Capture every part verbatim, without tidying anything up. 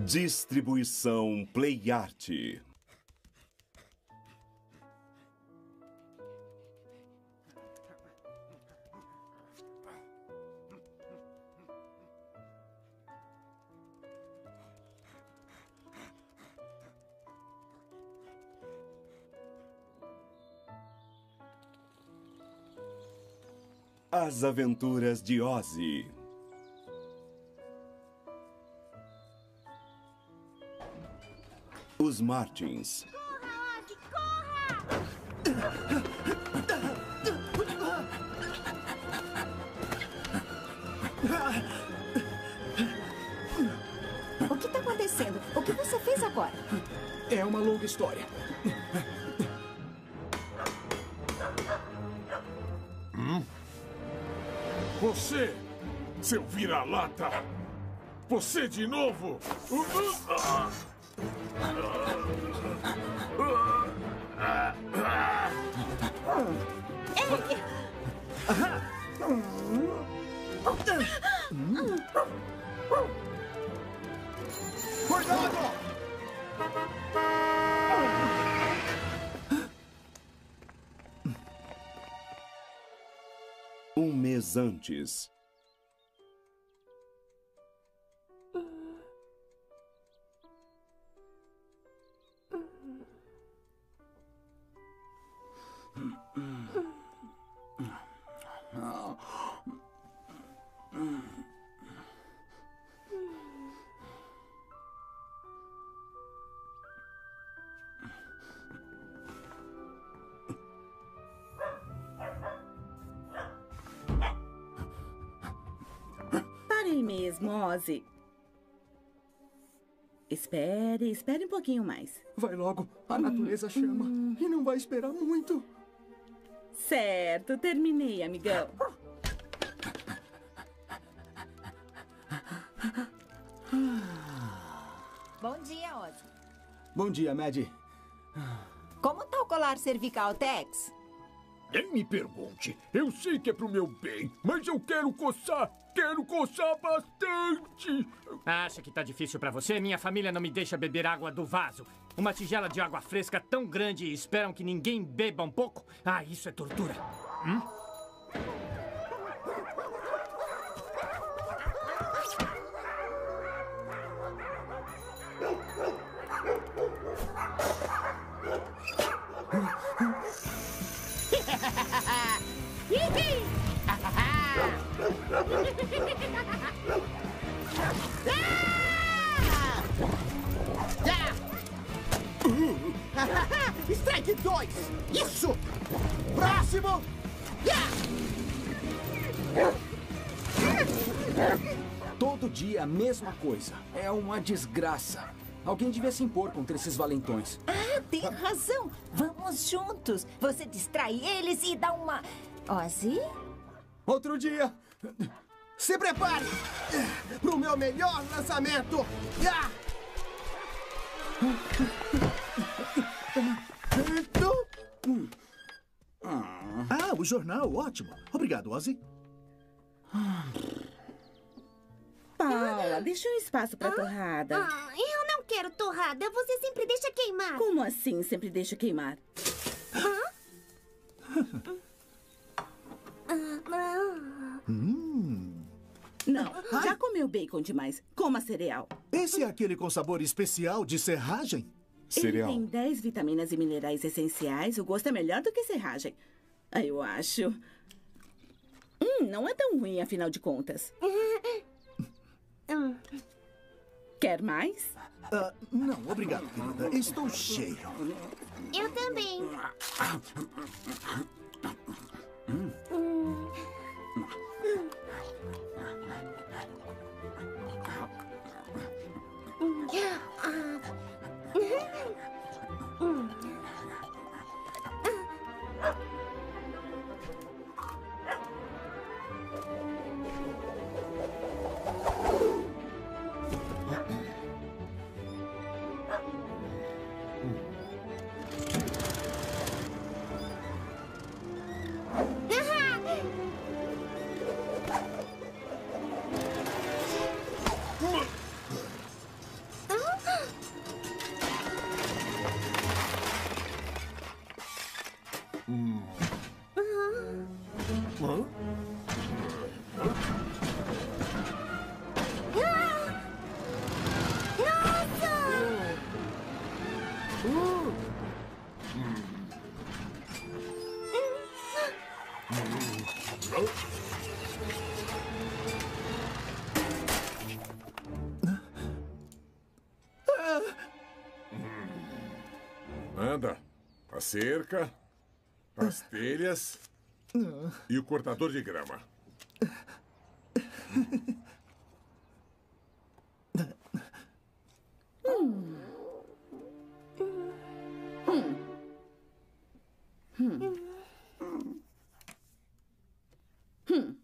Distribuição Playart. As Aventuras de Ozzy. Os Martins. Corra, Ozzy, corra! O que está acontecendo? O que você fez agora? É uma longa história. Hum? Você, seu vira-lata! Você de novo! Ei! Cuidado! Um mês antes. Parem mesmo, Ozzy. Espere, espere um pouquinho mais. Vai logo, a natureza chama. hum. E não vai esperar muito. Certo, terminei, amigão. Bom dia, Ozzy. Bom dia, Maddie. Como tá o colar cervical, Tex? Nem me pergunte. Eu sei que é pro meu bem, mas eu quero coçar. Quero coçar bastante. Acha que tá difícil pra você? Minha família não me deixa beber água do vaso. Uma tigela de água fresca tão grande e esperam que ninguém beba um pouco? Ah, isso é tortura. Hum? Strike dois! Isso! Próximo! Todo dia a mesma coisa. É uma desgraça. Alguém devia se impor contra esses valentões. Ah, tem razão. Vamos juntos. Você distrai eles e dá uma... Ozzy? Outro dia. Se prepare pro meu melhor lançamento. Ah, o jornal, ótimo. Obrigado, Ozzy. Paula, deixa um espaço pra torrada. Ah, eu não quero torrada. Você sempre deixa queimar. Como assim sempre deixa queimar? Hum. Não, já comeu bacon demais. Coma cereal. Esse é aquele com sabor especial de serragem? Cereal. Ele tem dez vitaminas e minerais essenciais. O gosto é melhor do que serragem. Ah, eu acho. Hum, não é tão ruim, afinal de contas. Quer mais? Uh, não, obrigado, querida. Estou cheio. Eu também. Anda. A cerca, as telhas e o cortador de grama. Hum. Hum. Hum. Hum.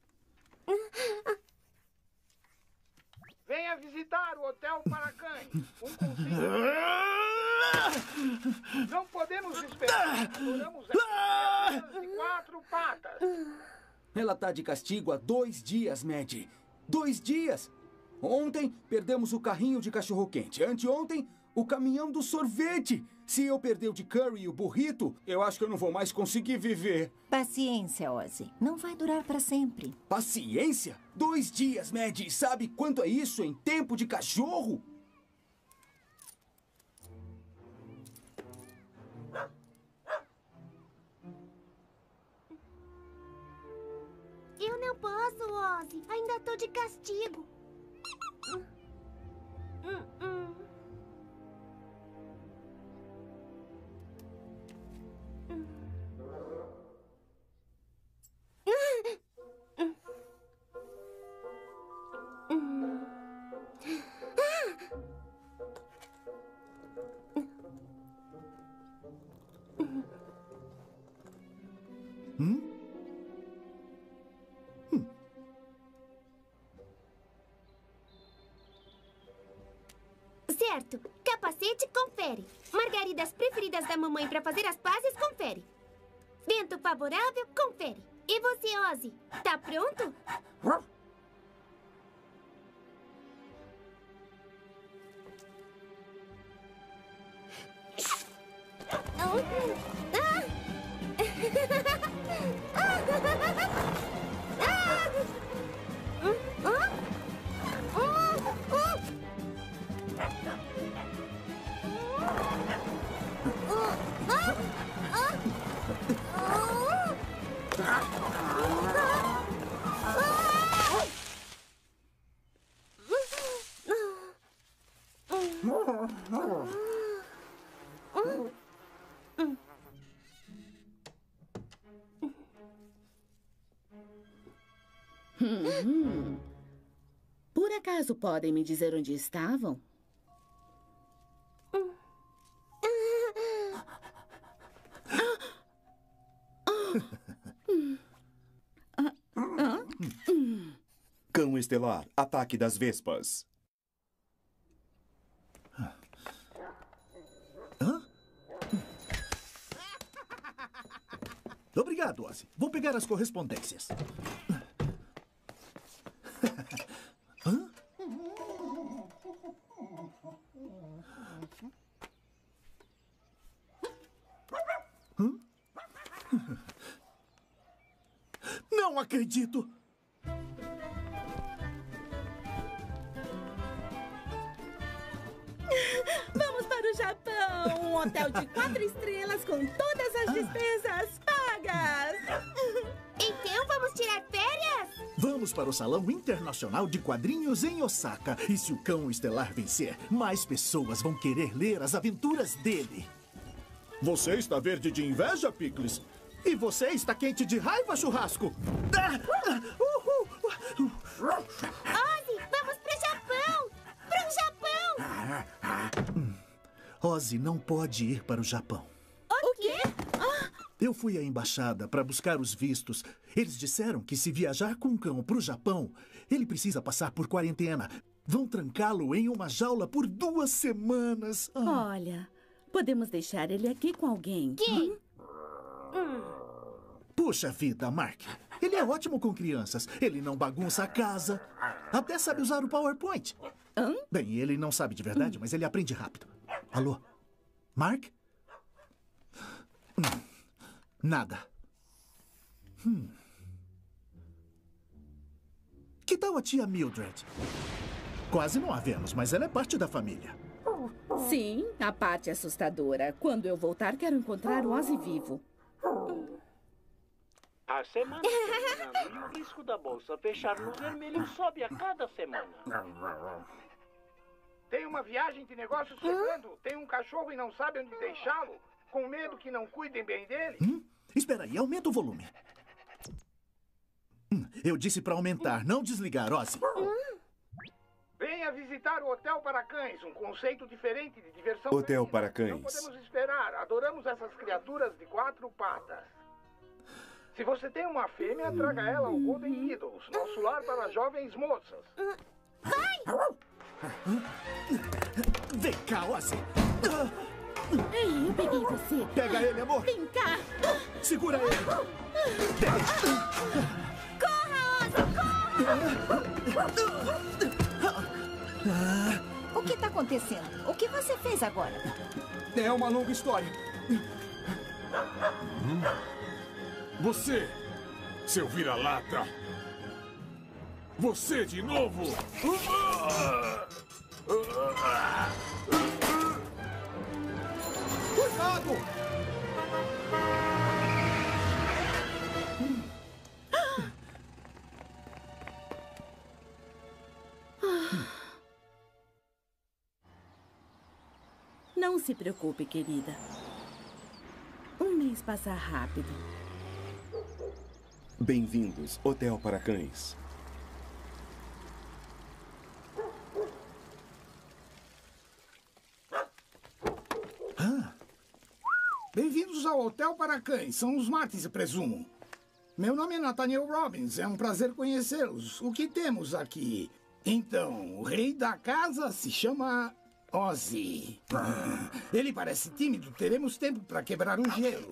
Venha visitar o Hotel para Cães. Um conselho. Não podemos esperar. Adoramos as de quatro patas. Ela tá de castigo há dois dias, Maddie. Dois dias! Ontem, perdemos o carrinho de cachorro-quente. Anteontem, o caminhão do sorvete. Se eu perder o de curry e o burrito, eu acho que eu não vou mais conseguir viver. Paciência, Ozzy. Não vai durar para sempre. Paciência? Dois dias, Maddie. Sabe quanto é isso em tempo de cachorro? Eu não posso, Ozzy. Ainda tô de castigo. Hum, hum. Hum? Hum. Certo. Capacete, confere. Margaridas preferidas da mamãe para fazer as pazes, confere. Vento favorável, confere. E você, Ozzy? Tá pronto? Hum. Por acaso podem me dizer onde estavam? Cão estelar, ataque das vespas. Hã? Obrigado, Ozzy. Vou pegar as correspondências. Hã? Hã? Não acredito! Vamos para o Japão! Um hotel de quatro estrelas com todas as despesas pagas! Então vamos tirar férias? Vamos para o Salão Internacional de Quadrinhos em Osaka. E se o Cão Estelar vencer, mais pessoas vão querer ler as aventuras dele. Você está verde de inveja, Pickles? E você está quente de raiva, Churrasco? Ah! Uhul! Ozzy, vamos pro Japão! Pro Japão! Ozzy não pode ir para o Japão. O quê? Eu fui à embaixada para buscar os vistos. Eles disseram que se viajar com um cão para o Japão, ele precisa passar por quarentena. Vão trancá-lo em uma jaula por duas semanas. Ah. Olha, podemos deixar ele aqui com alguém. Quem? Hum. Puxa vida, Mark. Ele é ótimo com crianças. Ele não bagunça a casa. Até sabe usar o PowerPoint. Hã? Bem, ele não sabe de verdade, hum. mas ele aprende rápido. Alô? Mark? Nada. Hum. Que tal a tia Mildred? Quase não a vemos, mas ela é parte da família. Sim, a parte assustadora. Quando eu voltar, quero encontrar o Ozzy vivo. A semana terminando e o risco da bolsa fechar no vermelho sobe a cada semana. Tem uma viagem de negócios chegando. Tem um cachorro e não sabe onde deixá-lo. Com medo que não cuidem bem dele. Hum? Espera aí, aumenta o volume. Hum, eu disse para aumentar, não desligar, Ozzy. Venha visitar o Hotel para Cães, um conceito diferente de diversão. Hotel para Cães. Não podemos esperar. Adoramos essas criaturas de quatro patas. Se você tem uma fêmea, traga ela ao Golden Needles, nosso lar para jovens moças. Vai! Vem cá, Ozzy. Ei, eu peguei você. Pega ele, amor. Vem cá. Segura ele. Corra, Ozzy, corra! O que está acontecendo? O que você fez agora? É uma longa história. Você, seu vira-lata! Você de novo! Cuidado! Não se preocupe, querida. Um mês passa rápido. Bem-vindos, Hotel para Cães. Ah. Bem-vindos ao Hotel para Cães. São os Martins, presumo. Meu nome é Nathaniel Robbins. É um prazer conhecê-los. O que temos aqui? Então, o rei da casa se chama Ozzy. Ah, ele parece tímido. Teremos tempo para quebrar o gelo.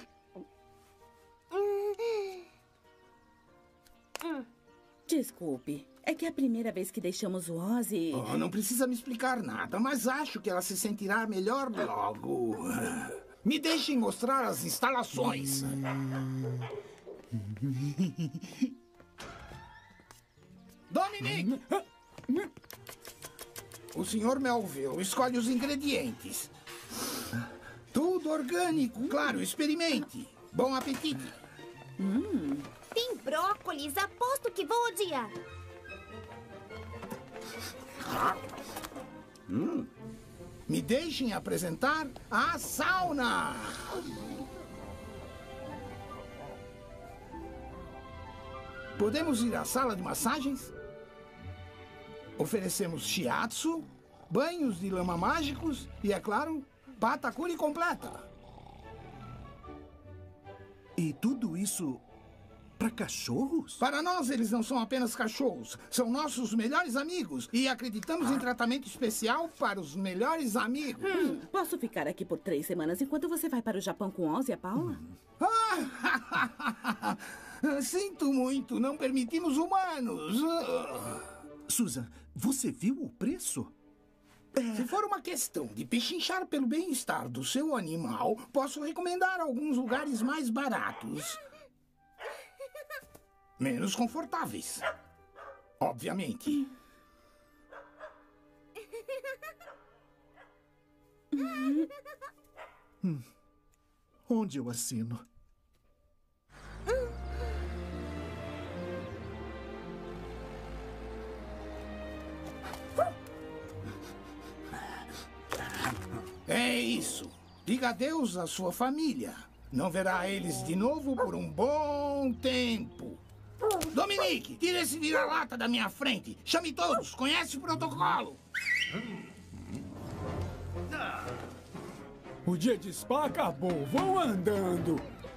Desculpe, é que é a primeira vez que deixamos o Ozzy... Oh, não precisa me explicar nada, mas acho que ela se sentirá melhor logo. Me deixem mostrar as instalações. Dominique! O senhor Melville escolhe os ingredientes. Tudo orgânico, claro, experimente. Bom apetite. Hum. Tem brócolis, aposto que vou odiar. Hum. Me deixem apresentar a sauna. Podemos ir à sala de massagens? Oferecemos shiatsu, banhos de lama mágicos e, é claro, patacuri completa. E tudo isso para cachorros? Para nós, eles não são apenas cachorros. São nossos melhores amigos. E acreditamos em tratamento especial para os melhores amigos. Hum, posso ficar aqui por três semanas enquanto você vai para o Japão com Ozzy e a Paula? Ah, sinto muito, não permitimos humanos. Susan, você viu o preço? É... Se for uma questão de pechinchar pelo bem-estar do seu animal, posso recomendar alguns lugares mais baratos. Menos confortáveis. Obviamente. Hum. Onde eu assino? É isso. Diga adeus à sua família. Não verá eles de novo por um bom tempo. Dominique, tira esse vira-lata da minha frente. Chame todos. Conhece o protocolo. O dia de spa acabou. Vão andando.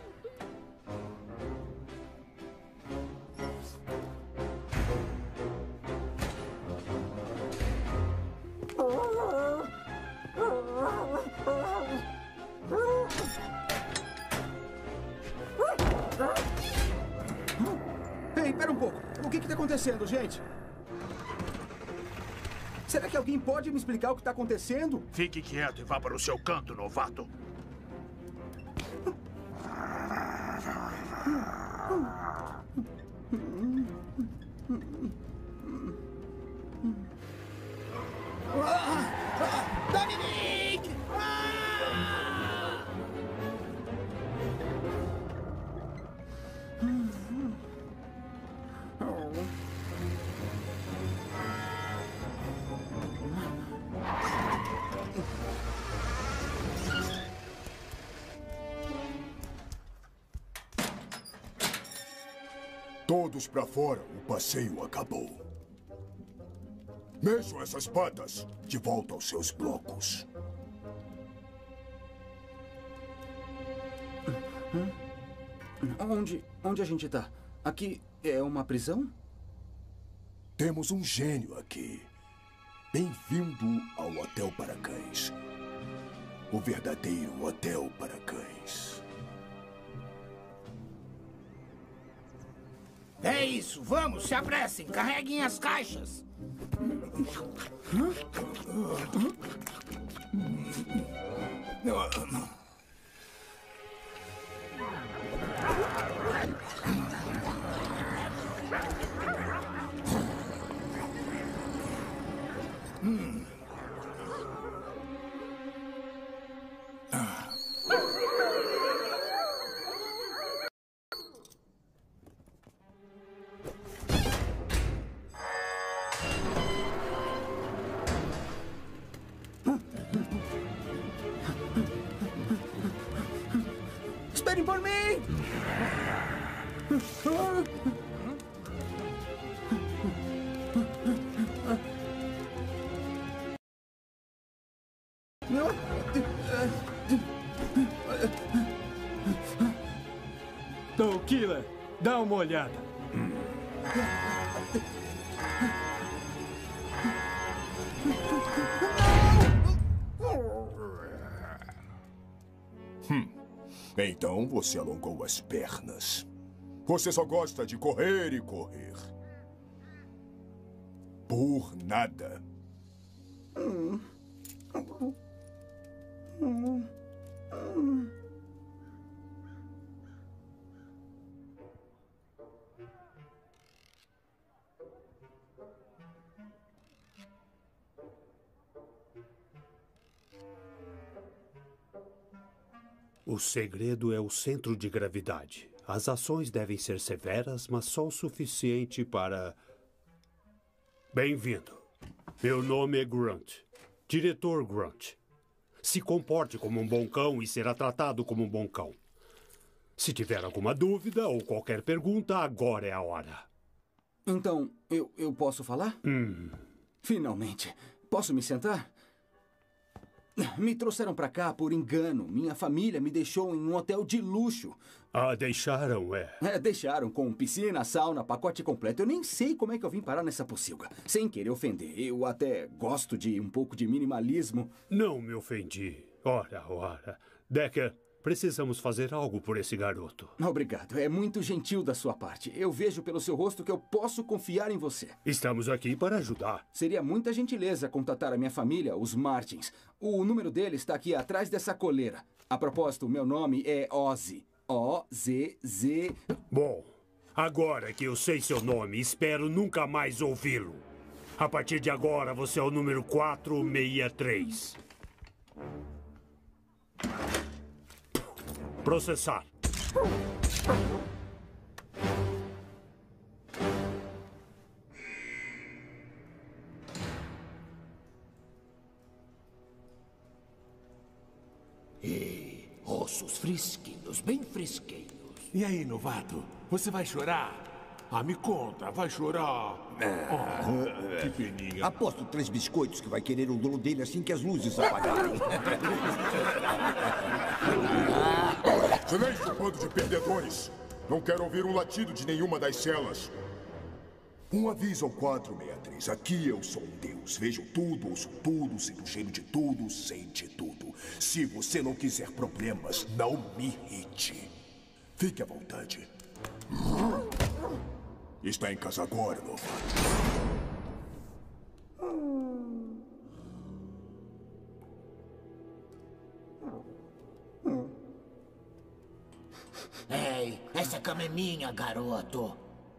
Ei, pera um pouco. O que está acontecendo, gente? Será que alguém pode me explicar o que está acontecendo? Fique quieto e vá para o seu canto, novato. Todos pra fora, o passeio acabou. Mexam essas patas de volta aos seus blocos. Hum? Onde, onde a gente tá? Aqui é uma prisão? Temos um gênio aqui. Bem-vindo ao Hotel para Cães. O verdadeiro Hotel para Cães. É isso, vamos, se apressem, carreguem as caixas. Hum. Ah. Esperem por mim! Então, Killer, dá uma olhada. Hum. Então você alongou as pernas. Você só gosta de correr e correr. Por nada. Hum. Hum. Hum. O segredo é o centro de gravidade. As ações devem ser severas, mas só o suficiente para... Bem-vindo. Meu nome é Grunt. Diretor Grunt. Se comporte como um bom cão e será tratado como um bom cão. Se tiver alguma dúvida ou qualquer pergunta, agora é a hora. Então, eu, eu posso falar? Hum. Finalmente. Posso me sentar? Me trouxeram pra cá por engano. Minha família me deixou em um hotel de luxo. Ah, deixaram, é? É, deixaram com piscina, sauna, pacote completo. Eu nem sei como é que eu vim parar nessa pocilga. Sem querer ofender, eu até gosto de um pouco de minimalismo. Não me ofendi. Ora, ora. Decker, precisamos fazer algo por esse garoto. Obrigado. É muito gentil da sua parte. Eu vejo pelo seu rosto que eu posso confiar em você. Estamos aqui para ajudar. Seria muita gentileza contatar a minha família, os Martins. O número deles está aqui atrás dessa coleira. A propósito, meu nome é Ozzy. O Z Z... Bom, agora que eu sei seu nome, espero nunca mais ouvi-lo. A partir de agora, você é o número quatro seis três. Processar. E ossos fresquinhos, bem fresquinhos. E aí, novato? Você vai chorar? Ah, me conta, vai chorar? Oh, que peninha. Aposto três biscoitos que vai querer o dono dele assim que as luzes apagarem. Silêncio, bando de perdedores! Não quero ouvir um latido de nenhuma das celas. Um aviso ao quatro seis três. Aqui eu sou um deus. Vejo tudo, ouço tudo, sinto o cheiro de tudo, sente tudo. Se você não quiser problemas, não me irrite. Fique à vontade. Está em casa agora, novato. Ei, essa cama é minha, garoto.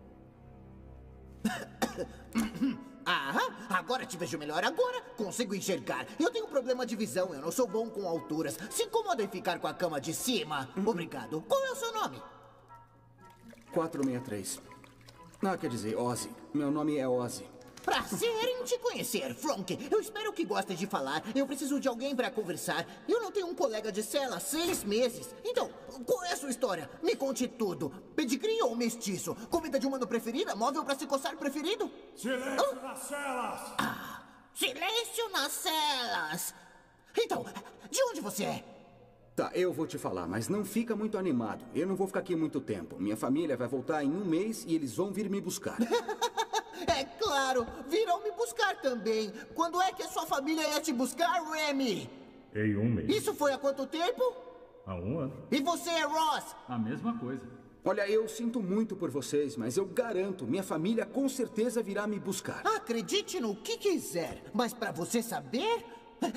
Ah, agora te vejo melhor. Agora consigo enxergar. Eu tenho problema de visão, eu não sou bom com alturas. Se incomoda em ficar com a cama de cima? Obrigado. Qual é o seu nome? quatro seis três. Ah, quer dizer, Ozzy. Meu nome é Ozzy. Prazer em te conhecer, Flonk. Eu espero que goste de falar. Eu preciso de alguém para conversar. Eu não tenho um colega de cela há seis meses. Então, Qual é a sua história? Me conte tudo. Pedigree ou mestiço? Comida de humano preferida? Móvel pra se coçar preferido? Silêncio ah? nas celas! Ah, silêncio nas celas! Então, de onde você é? Tá, eu vou te falar, mas não fica muito animado. Eu não vou ficar aqui muito tempo. Minha família vai voltar em um mês e eles vão vir me buscar. É claro, virão me buscar também. Quando é que a sua família ia te buscar, Remy? Em um mês. Isso foi há quanto tempo? Há um ano. E você, Ross? A mesma coisa. Olha, eu sinto muito por vocês, mas eu garanto, minha família com certeza virá me buscar. Acredite no que quiser, mas pra você saber...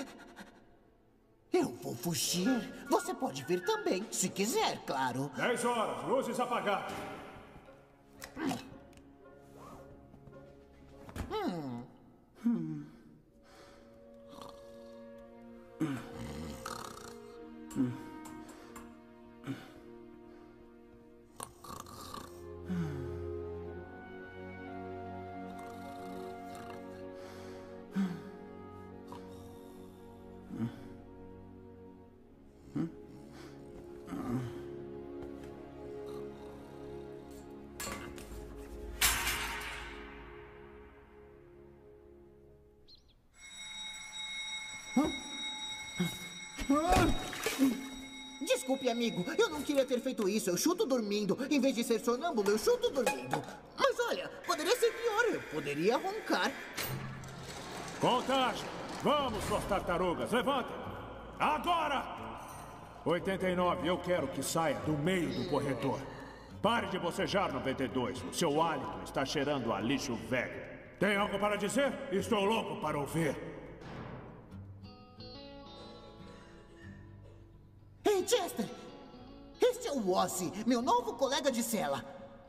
Eu vou fugir. Você pode vir também, se quiser, claro. Dez horas, luzes apagadas. Hum. Hum. Hum. Hum. Desculpe, amigo. Eu não queria ter feito isso. Eu chuto dormindo. Em vez de ser sonâmbulo, eu chuto dormindo. Mas olha, poderia ser pior. Eu poderia roncar. Contagem. Vamos, suas tartarugas. Levantem. Agora! oitenta e nove, eu quero que saia do meio do corredor. Pare de bocejar, noventa e dois. O seu hálito está cheirando a lixo velho. Tem algo para dizer? Estou louco para ouvir. Ei, Chester! Este é o Ozzy, meu novo colega de cela.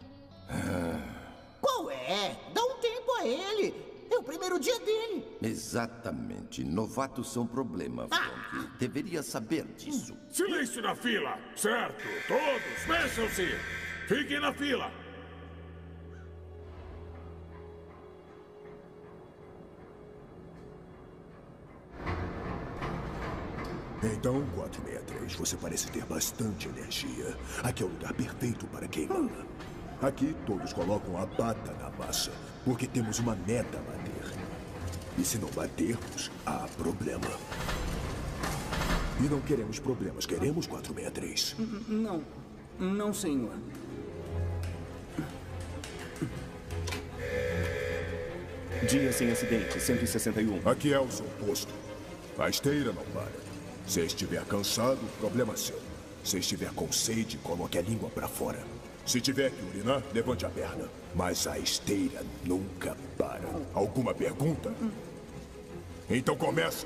Qual é? Dá um tempo a ele. É o primeiro dia dele. Exatamente. Novatos são problema, Frank. Ah. Deveria saber disso. Silêncio na fila! Certo! Todos, mexam-se! Fiquem na fila! Então, quatrocentos e sessenta e três, você parece ter bastante energia. Aqui é o lugar perfeito para queimá-la. Aqui, todos colocam a pata na massa, porque temos uma meta a bater. E se não batermos, há problema. E não queremos problemas, queremos quatrocentos e sessenta e três. Não, não, senhor. Dia sem acidente, cento e sessenta e um. Aqui é o seu posto. A esteira não para. Se estiver cansado, problema seu. Se estiver com sede, coloque a língua para fora. Se tiver que urinar, levante a perna. Mas a esteira nunca para. Alguma pergunta? Então começa.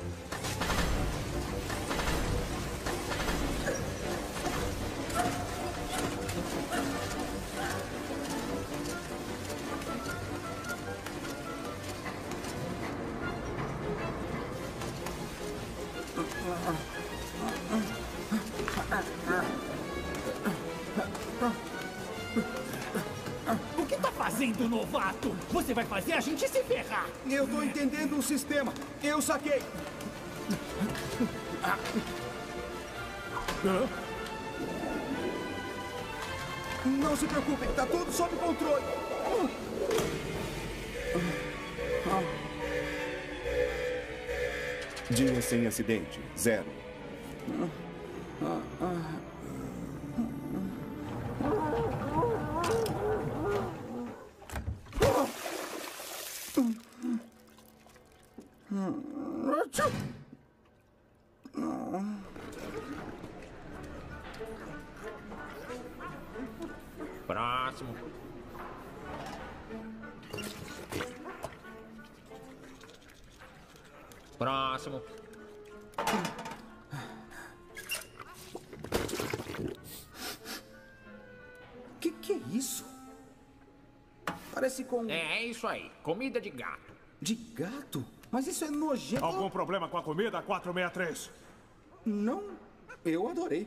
O que tá fazendo, novato? Você vai fazer a gente se ferrar. Eu tô entendendo o sistema. Eu saquei. Não se preocupe, tá tudo sob controle. Dia sem acidente, zero. Próximo. Próximo. Que que é isso? Parece com... É isso aí, comida de gato. De gato? Mas isso é nojento. Algum problema com a comida, quatrocentos e sessenta e três? Não, eu adorei.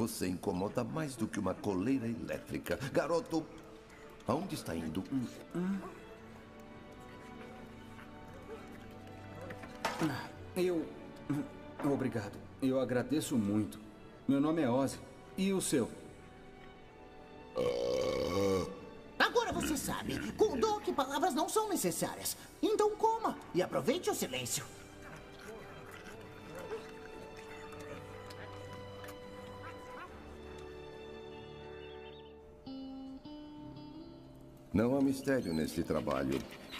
Você incomoda mais do que uma coleira elétrica. Garoto, aonde está indo? Eu... Obrigado. Eu agradeço muito. Meu nome é Ozzy. E o seu? Agora você sabe. Com o Doc, palavras não são necessárias. Então coma e aproveite o silêncio. Não há mistério neste trabalho.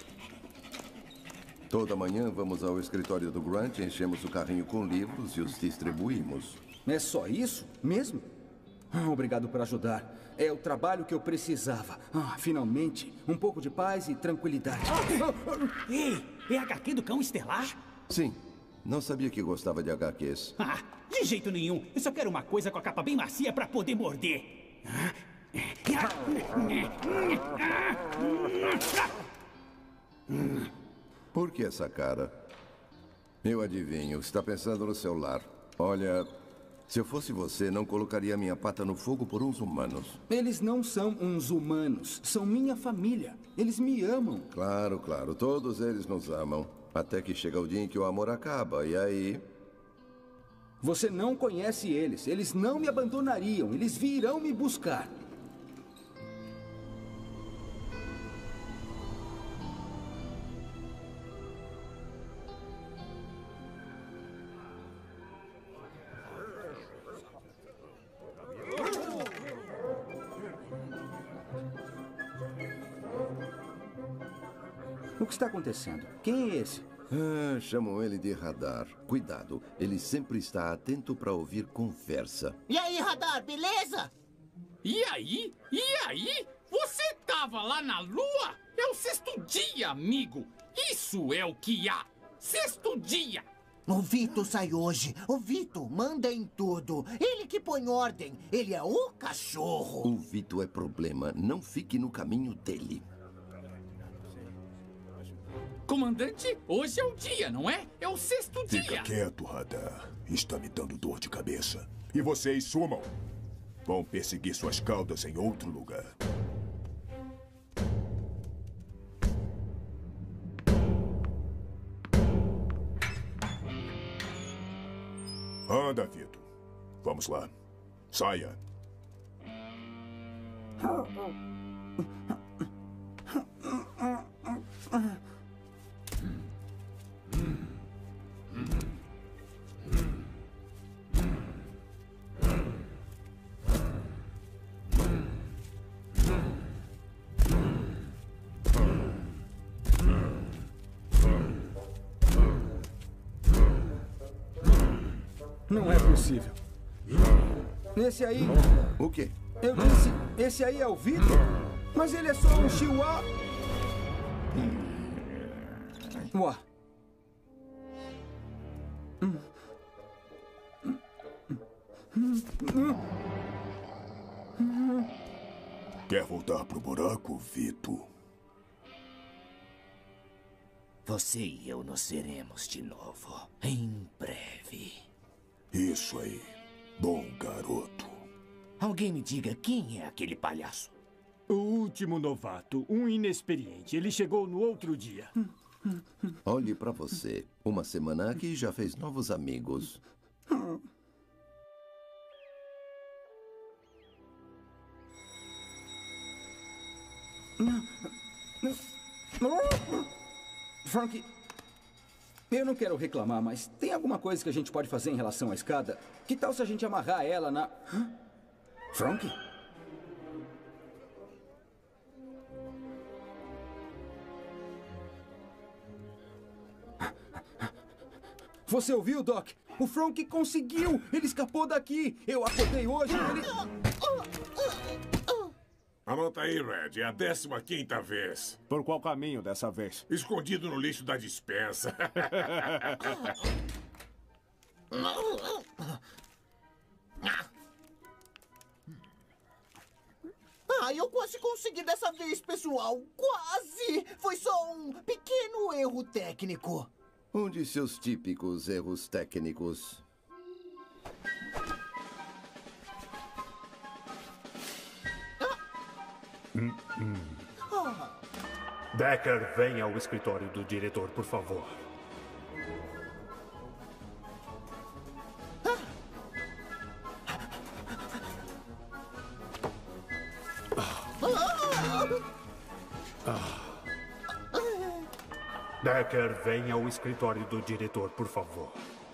Toda manhã vamos ao escritório do Grunt, enchemos o carrinho com livros e os distribuímos. É só isso? Mesmo? Ah, obrigado por ajudar. É o trabalho que eu precisava. Ah, finalmente. Um pouco de paz e tranquilidade. Ei, é H Q do Cão Estelar? Sim. Não sabia que gostava de H Qs. Ah, de jeito nenhum. Eu só quero uma coisa com a capa bem macia pra poder morder. Por que essa cara? Eu adivinho. Está pensando no seu lar. Olha, se eu fosse você, não colocaria minha pata no fogo por uns humanos. Eles não são uns humanos. São minha família. Eles me amam. Claro, claro. Todos eles nos amam. Até que chega o dia em que o amor acaba. E aí... Você não conhece eles. Eles não me abandonariam. Eles virão me buscar. O que está acontecendo? Quem é esse? Ah, chamam ele de Radar. Cuidado, ele sempre está atento para ouvir conversa. E aí, Radar, beleza? E aí? E aí? Você tava lá na Lua? É o sexto dia, amigo. Isso é o que há. Sexto dia. O Vito sai hoje. O Vito manda em tudo. Ele que põe ordem. Ele é o cachorro. O Vito é problema. Não fique no caminho dele. Comandante, hoje é o dia, não é? É o sexto dia. Fica quieto, Radar. Está me dando dor de cabeça. E vocês sumam. Vão perseguir suas caudas em outro lugar. Anda, Vito. Vamos lá. Saia. Não é possível. Esse aí... O quê? Eu disse, esse aí é o Vitor? Mas ele é só um chihuahua... Ué. Quer voltar pro buraco, Vito? Você e eu nos veremos de novo, em breve. Isso aí. Bom garoto. Alguém me diga quem é aquele palhaço. O último novato, um inexperiente. Ele chegou no outro dia. Olhe pra você. Uma semana aqui e já fez novos amigos. Frank, eu não quero reclamar, mas tem alguma coisa que a gente pode fazer em relação à escada? Que tal se a gente amarrar ela na... Hã? Frank? Você ouviu, Doc? O Frank conseguiu! Ele escapou daqui! Eu acordei hoje e ele... Anota aí, Red. É a décima quinta vez. Por qual caminho dessa vez? Escondido no lixo da despensa. Ah, eu quase consegui dessa vez, pessoal. Quase! Foi só um pequeno erro técnico. Um de seus típicos erros técnicos. Hum, hum. Oh. Decker, venha ao escritório do diretor, por favor. Decker, venha ao escritório do diretor, por favor.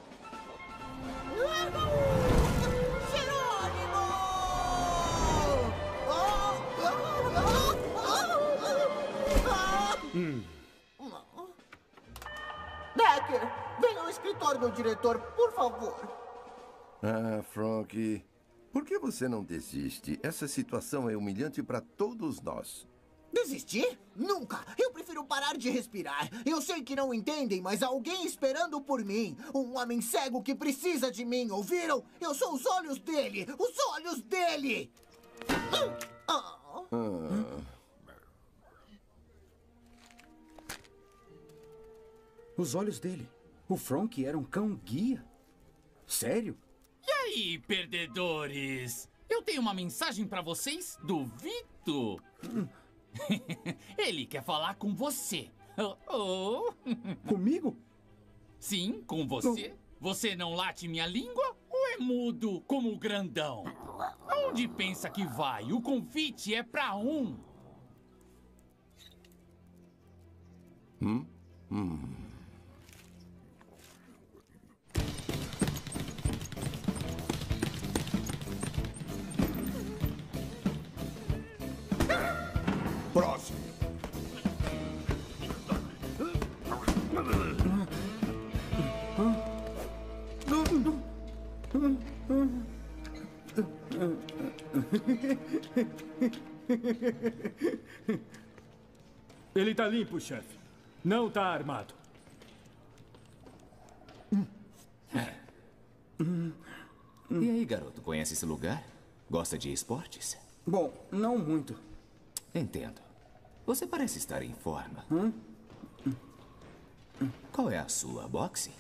Hum. Decker, venha ao escritório do diretor, por favor. Ah, Frank, por que você não desiste? Essa situação é humilhante para todos nós. Desistir? Nunca! Eu prefiro parar de respirar. Eu sei que não entendem, mas há alguém esperando por mim. Um homem cego que precisa de mim, ouviram? Eu sou os olhos dele! Os olhos dele! Ah. Ah. Os olhos dele. O Frank era um cão-guia. Sério? E aí, perdedores? Eu tenho uma mensagem pra vocês do Vito. Hum. Ele quer falar com você. Oh, oh. Comigo? Sim, com você. Você não late minha língua ou é mudo como o grandão? Onde pensa que vai? O convite é pra um. Hum? Hum. Próximo. Ele tá limpo, chefe. Não tá armado. E aí, garoto, conhece esse lugar? Gosta de esportes? Bom, não muito. Entendo. Você parece estar em forma. Hum? Qual é a sua? Boxe?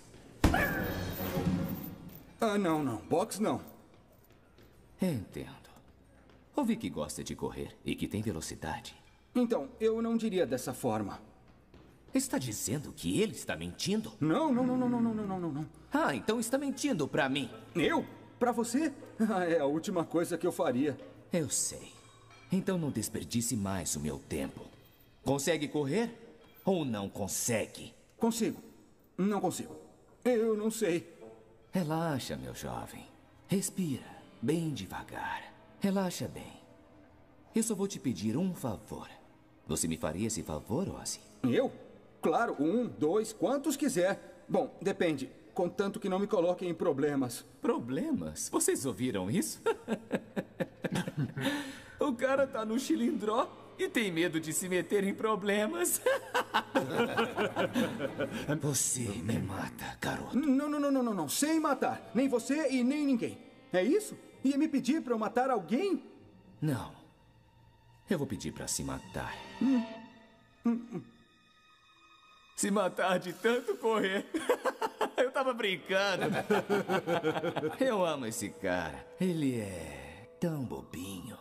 Ah, não, não. Boxe não. Entendo. Ouvi que gosta de correr e que tem velocidade. Então, eu não diria dessa forma. Está dizendo que ele está mentindo? Não, não, não, não, não, não, não, não, não. Ah, então está mentindo pra mim. Eu? Pra você? Ah, é a última coisa que eu faria. Eu sei. Então não desperdice mais o meu tempo. Consegue correr ou não consegue? Consigo. Não consigo. Eu não sei. Relaxa, meu jovem. Respira bem devagar. Relaxa bem. Eu só vou te pedir um favor. Você me faria esse favor, Ozzy? Eu? Claro, um, dois, quantos quiser. Bom, depende. Contanto que não me coloquem em problemas. Problemas? Vocês ouviram isso? O cara tá no chilindró e tem medo de se meter em problemas. Você me mata, garoto. Não, não, não, não, não, não. Sem matar. Nem você e nem ninguém. É isso? Ia me pedir pra eu matar alguém? Não. Eu vou pedir pra se matar. Hum. Hum, hum. Se matar de tanto correr. Eu tava brincando. Eu amo esse cara. Ele é tão bobinho.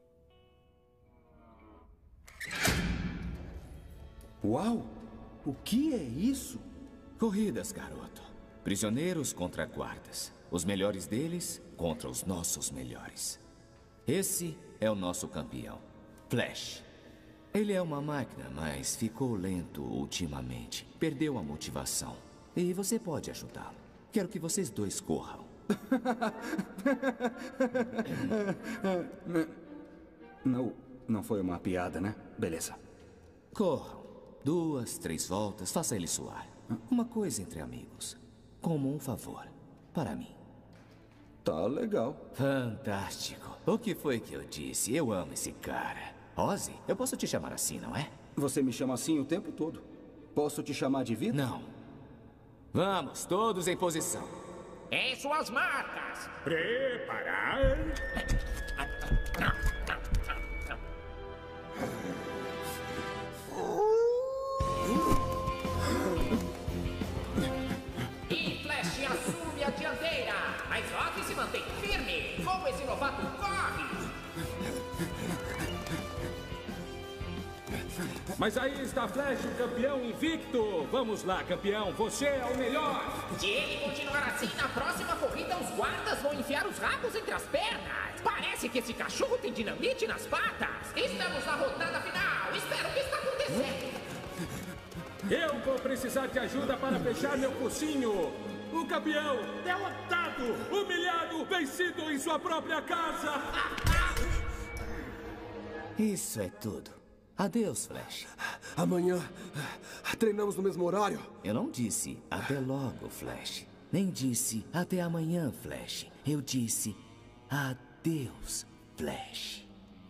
Uau! O que é isso? Corridas, garoto. Prisioneiros contra guardas. Os melhores deles contra os nossos melhores. Esse é o nosso campeão, Flash. Ele é uma máquina, mas ficou lento ultimamente. Perdeu a motivação. E você pode ajudá-lo. Quero que vocês dois corram. Não, não foi uma piada, né? Beleza. Corram. Duas, três voltas, faça ele suar. Uma coisa entre amigos. Como um favor. Para mim. Tá legal. Fantástico. O que foi que eu disse? Eu amo esse cara. Ozzy, eu posso te chamar assim, não é? Você me chama assim o tempo todo. Posso te chamar de Vito? Não. Vamos, todos em posição. Em suas marcas. Preparar. E Flash assume a dianteira. Mas Ozzy se mantém firme. Como esse novato corre. Mas aí está Flash, o campeão invicto. Vamos lá, campeão, você é o melhor. Se ele continuar assim, na próxima corrida os guardas vão enfiar os rabos entre as pernas. Parece que esse cachorro tem dinamite nas patas. Estamos na rodada final. Espera, o que está acontecendo? Eu vou precisar de ajuda para fechar meu focinho. O campeão, derrotado, humilhado, vencido em sua própria casa. Isso é tudo. Adeus, Flash. Amanhã treinamos no mesmo horário? Eu não disse até logo, Flash. Nem disse até amanhã, Flash. Eu disse adeus, Flash.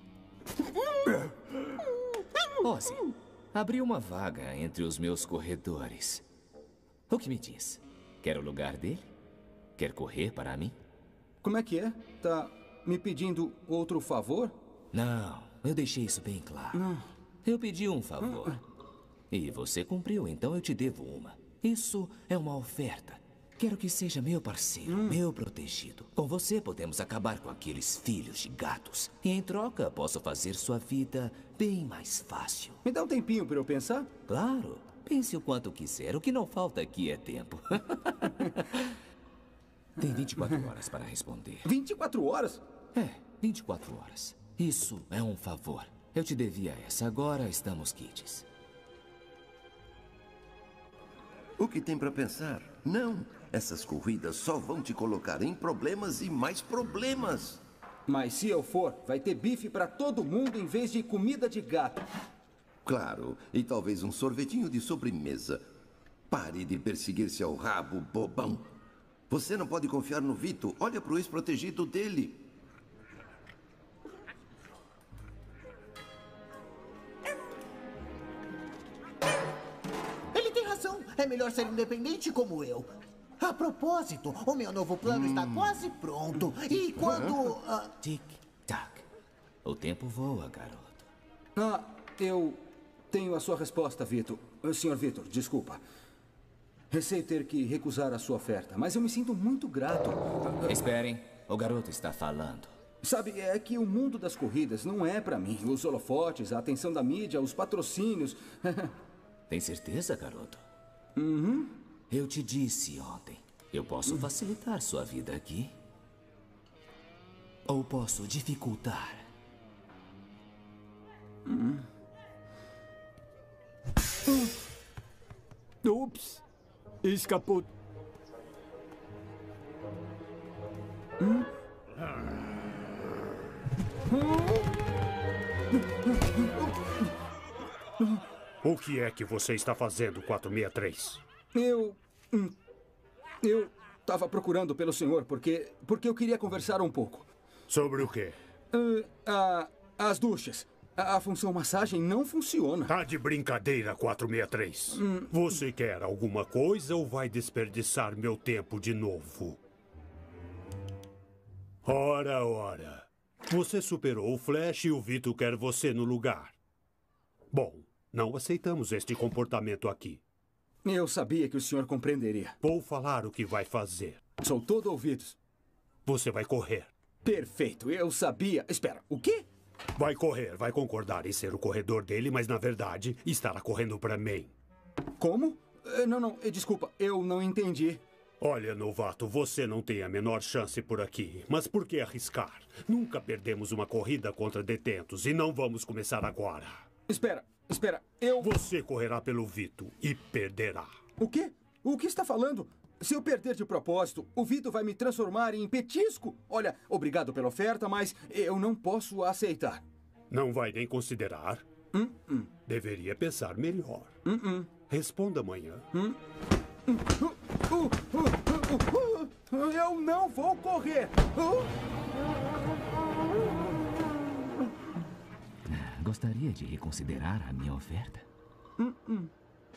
Ozzy, abri uma vaga entre os meus corredores. O que me diz? Quer o lugar dele? Quer correr para mim? Como é que é? Tá me pedindo outro favor? Não, eu deixei isso bem claro. Não. Eu pedi um favor. E você cumpriu, então eu te devo uma. Isso é uma oferta. Quero que seja meu parceiro, hum. meu protegido. Com você podemos acabar com aqueles filhos de gatos. E em troca, posso fazer sua vida bem mais fácil. Me dá um tempinho para eu pensar? Claro. Pense o quanto quiser. O que não falta aqui é tempo. Tem vinte e quatro horas para responder. vinte e quatro horas? É, vinte e quatro horas. Isso é um favor. Eu te devia essa. Agora estamos quites. O que tem para pensar? Não. Essas corridas só vão te colocar em problemas e mais problemas. Mas se eu for, vai ter bife para todo mundo em vez de comida de gato. Claro, e talvez um sorvetinho de sobremesa. Pare de perseguir seu rabo, bobão. Você não pode confiar no Vito. Olha pro ex-protegido dele. Ele tem razão. É melhor ser independente como eu. A propósito, o meu novo plano hum. está quase pronto. E quando... Uh... Tic-tac. O tempo voa, garoto. Ah, eu... tenho a sua resposta, Vitor. senhor Vitor, desculpa. Receio ter que recusar a sua oferta, mas eu me sinto muito grato. Esperem, o garoto está falando. Sabe, é que o mundo das corridas não é pra mim. Os holofotes, a atenção da mídia, os patrocínios. Tem certeza, garoto? Uhum. Eu te disse ontem. Eu posso uhum. facilitar sua vida aqui. Ou posso dificultar. Uhum. Ups! Escapou. Hum? O que é que você está fazendo, quatro seis três? Eu... Eu estava procurando pelo senhor porque... porque eu queria conversar um pouco. Sobre o quê? Uh, a, as duchas. A função massagem não funciona. Tá de brincadeira, quatro seis três. Hum. Você quer alguma coisa ou vai desperdiçar meu tempo de novo? Ora, ora. Você superou o Flash e o Vito quer você no lugar. Bom, não aceitamos este comportamento aqui. Eu sabia que o senhor compreenderia. Vou falar o que vai fazer. Sou todo ouvidos. Você vai correr. Perfeito, eu sabia. Espera, o quê? Vai correr, vai concordar em ser o corredor dele, mas na verdade estará correndo para mim. Como? Não, não, desculpa, eu não entendi. Olha, novato, você não tem a menor chance por aqui. Mas por que arriscar? Nunca perdemos uma corrida contra detentos e não vamos começar agora. Espera, espera, eu... Você correrá pelo Vito e perderá. O quê? O que está falando? Se eu perder de propósito, o Vito vai me transformar em petisco? Olha, obrigado pela oferta, mas eu não posso aceitar. Não vai nem considerar? Hum, hum. Deveria pensar melhor. Hum, hum. Responda amanhã. Hum. Uh, uh, uh, uh, uh, eu não vou correr. Uh. Gostaria de reconsiderar a minha oferta? Hum, hum.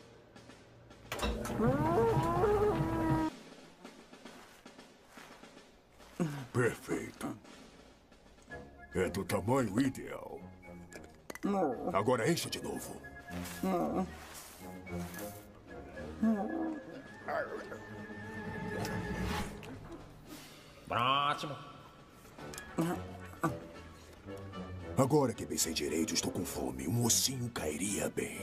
Perfeito. É do tamanho ideal. Agora enche de novo. Próximo. Agora que pensei direito, estou com fome. Um ossinho cairia bem.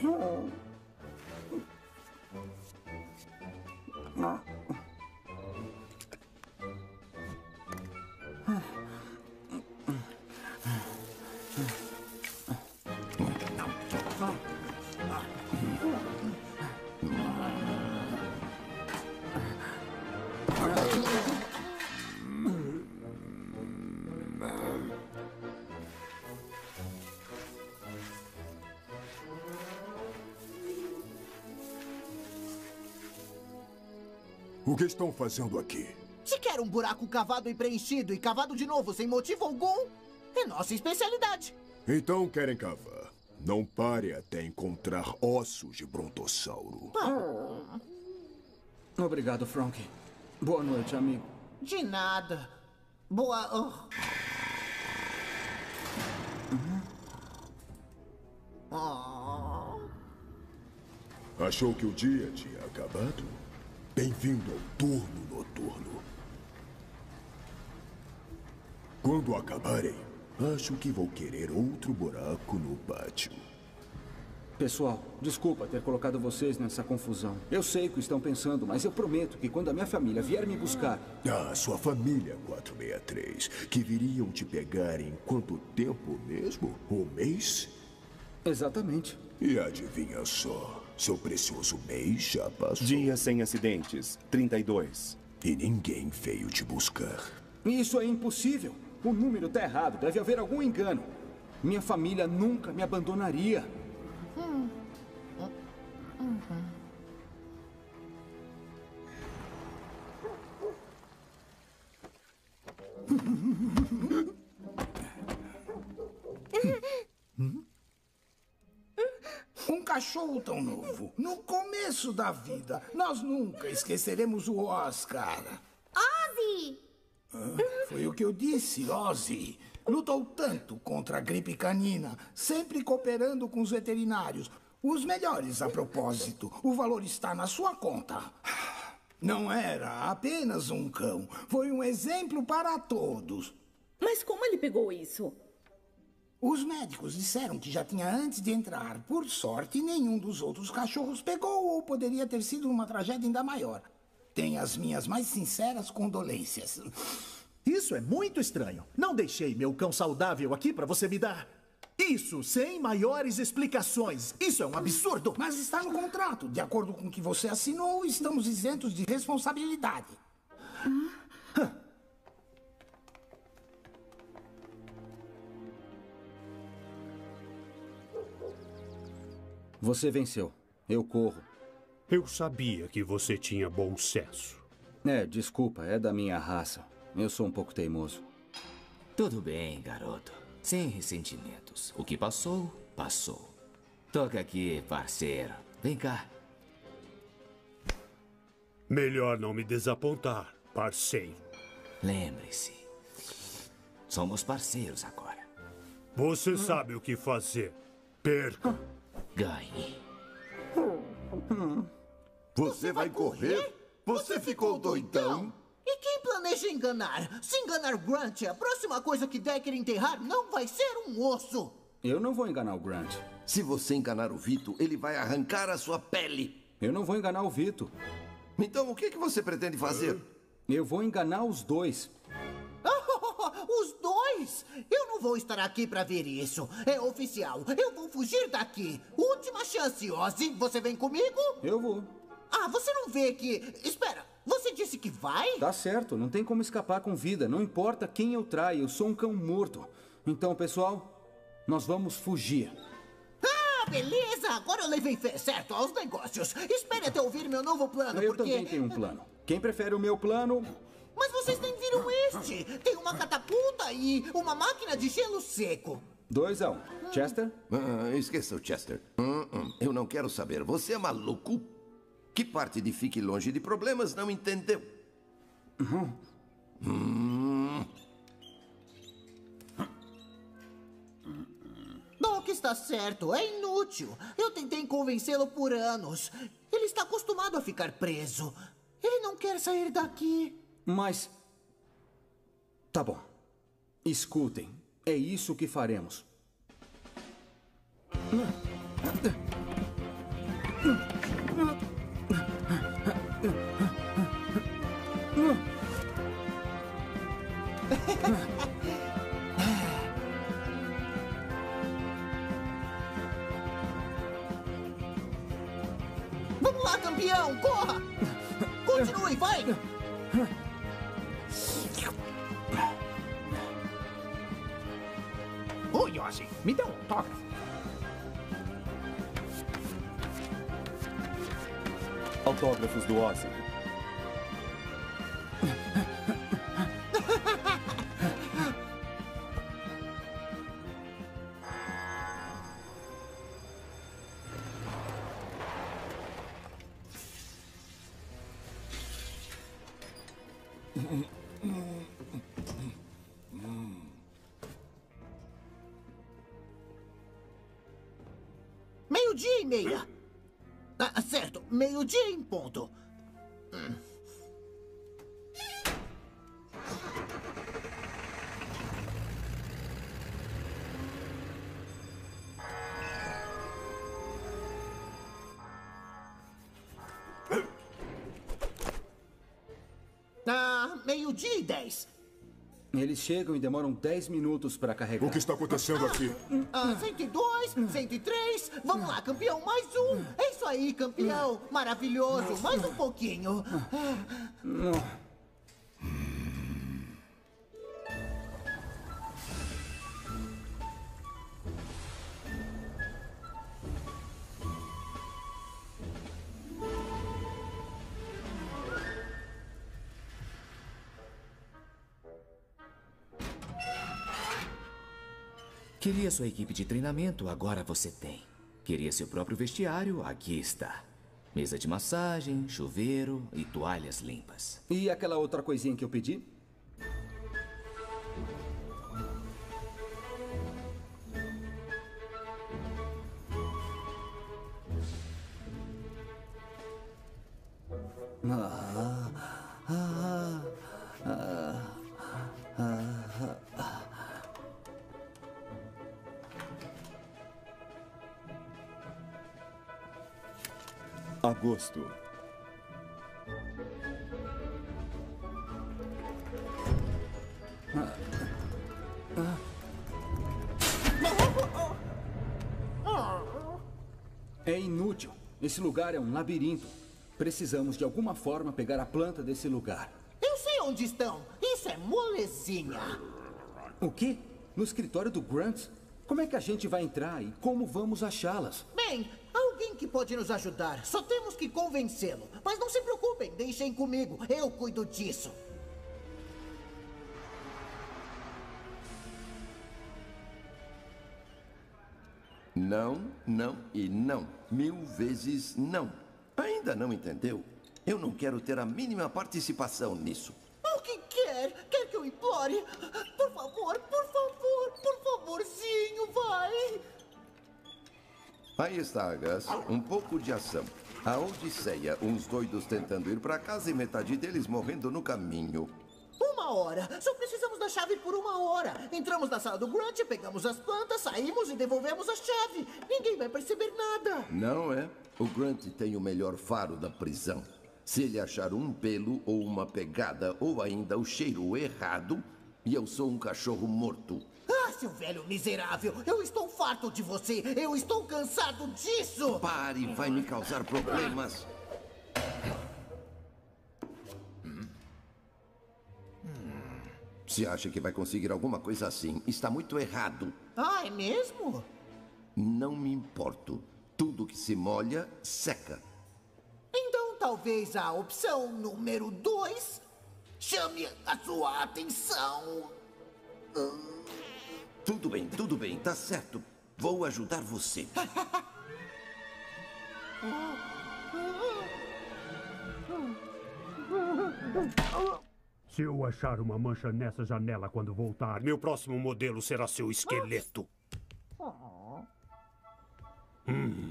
O que estão fazendo aqui? Se quer um buraco cavado e preenchido e cavado de novo sem motivo algum, é nossa especialidade. Então querem cavar. Não pare até encontrar ossos de brontossauro. Ah. Obrigado, Frank. Boa noite, amigo. De nada. Boa... Oh. Oh. Achou que o dia tinha acabado? Bem-vindo ao turno noturno. Quando acabarem, acho que vou querer outro buraco no pátio. Pessoal, desculpa ter colocado vocês nessa confusão. Eu sei o que estão pensando, mas eu prometo que quando a minha família vier me buscar... Ah, sua família, quatro seis três, que viriam te pegar em quanto tempo mesmo? Um mês? Exatamente. E adivinha só, seu precioso mês já passou. Dia sem acidentes, trinta e dois. E ninguém veio te buscar. Isso é impossível. O número tá errado, deve haver algum engano. Minha família nunca me abandonaria. Hum. Uhum. Um cachorro tão novo, no começo da vida. Nós nunca esqueceremos o Oscar. Ozzy! Ah, foi o que eu disse, Ozzy. Lutou tanto contra a gripe canina, sempre cooperando com os veterinários. Os melhores, a propósito. O valor está na sua conta. Não era apenas um cão. Foi um exemplo para todos. Mas como ele pegou isso? Os médicos disseram que já tinha antes de entrar. Por sorte, nenhum dos outros cachorros pegou ou poderia ter sido uma tragédia ainda maior. Tenho as minhas mais sinceras condolências. Isso é muito estranho. Não deixei meu cão saudável aqui para você me dar. Isso sem maiores explicações. Isso é um absurdo. Mas está no contrato. De acordo com o que você assinou, estamos isentos de responsabilidade. Hã? Você venceu. Eu corro. Eu sabia que você tinha bom senso. É, desculpa, é da minha raça. Eu sou um pouco teimoso. Tudo bem, garoto. Sem ressentimentos. O que passou, passou. Toca aqui, parceiro. Vem cá. Melhor não me desapontar, parceiro. Lembre-se. Somos parceiros agora. Você hum. sabe o que fazer. Perca. Ganhe. Você vai correr? Você ficou doidão? E quem planeja enganar? Se enganar Grunt, a próxima coisa que Decker enterrar não vai ser um osso. Eu não vou enganar o Grunt. Se você enganar o Vito, ele vai arrancar a sua pele. Eu não vou enganar o Vito. Então o que, que você pretende fazer? Eu vou enganar os dois. Os dois? Eu não vou estar aqui pra ver isso. É oficial. Eu vou fugir daqui. Última chance, Ozzy. Você vem comigo? Eu vou. Ah, você não vê que... Espera, você disse que vai? Tá certo, não tem como escapar com vida. Não importa quem eu traia, eu sou um cão morto. Então, pessoal, nós vamos fugir. Ah, beleza. Agora eu levei fé certo aos negócios. Espere até ouvir meu novo plano, eu porque... também tenho um plano. Quem prefere o meu plano... Mas vocês nem viram este. Tem uma catapulta e uma máquina de gelo seco. Dois a um. Chester? Ah, esqueça o Chester. Hum, hum. Eu não quero saber. Você é maluco? Que parte de fique longe de problemas não entendeu? Uhum. Hum. Doc está certo. É inútil. Eu tentei convencê-lo por anos. Ele está acostumado a ficar preso. Ele não quer sair daqui. Mas... Tá bom. Escutem. É isso que faremos. Vamos lá, campeão! Corra! Continue, vai! Oi, Ozzy. Me dá um autógrafo. Autógrafos do Ozzy. Meio-dia e meia. Ah, certo, meio-dia em ponto. Hum. Ah, meio-dia e dez. Eles chegam e demoram dez minutos para carregar. O que está acontecendo aqui? Ah, cento e dois, cento e três. Vamos lá, campeão, mais um. É isso aí, campeão. Maravilhoso. Mais um pouquinho. Queria sua equipe de treinamento, agora você tem. Queria seu próprio vestiário, aqui está. Mesa de massagem, chuveiro e toalhas limpas. E aquela outra coisinha que eu pedi? Ah, ah, ah, ah, ah. Agosto. É inútil. Esse lugar é um labirinto. Precisamos de alguma forma pegar a planta desse lugar. Eu sei onde estão. Isso é molezinha. O quê? No escritório do Grunt? Como é que a gente vai entrar e como vamos achá-las? Bem, alguém que pode nos ajudar. Só temos que convencê-lo. Mas não se preocupem, deixem comigo. Eu cuido disso. Não, não e não. Mil vezes não. Ainda não entendeu? Eu não quero ter a mínima participação nisso. O que quer? Quer que eu implore? Por favor, por favor, por favorzinho, vai! Aí está, Gus. Um pouco de ação. A Odisseia, uns doidos tentando ir para casa e metade deles morrendo no caminho. Uma hora. Só precisamos da chave por uma hora. Entramos na sala do Grunt, pegamos as plantas, saímos e devolvemos a chave. Ninguém vai perceber nada. Não é? O Grunt tem o melhor faro da prisão. Se ele achar um pelo ou uma pegada ou ainda o cheiro errado, e eu sou um cachorro morto. Ah, seu velho miserável! Eu estou farto de você! Eu estou cansado disso! Pare, vai me causar problemas. Se acha que vai conseguir alguma coisa assim, está muito errado. Ah, é mesmo? Não me importo. Tudo que se molha, seca. Então talvez a opção número dois chame a sua atenção. Tudo bem, tudo bem, tá certo. Vou ajudar você. Se eu achar uma mancha nessa janela quando voltar, meu próximo modelo será seu esqueleto. Hum.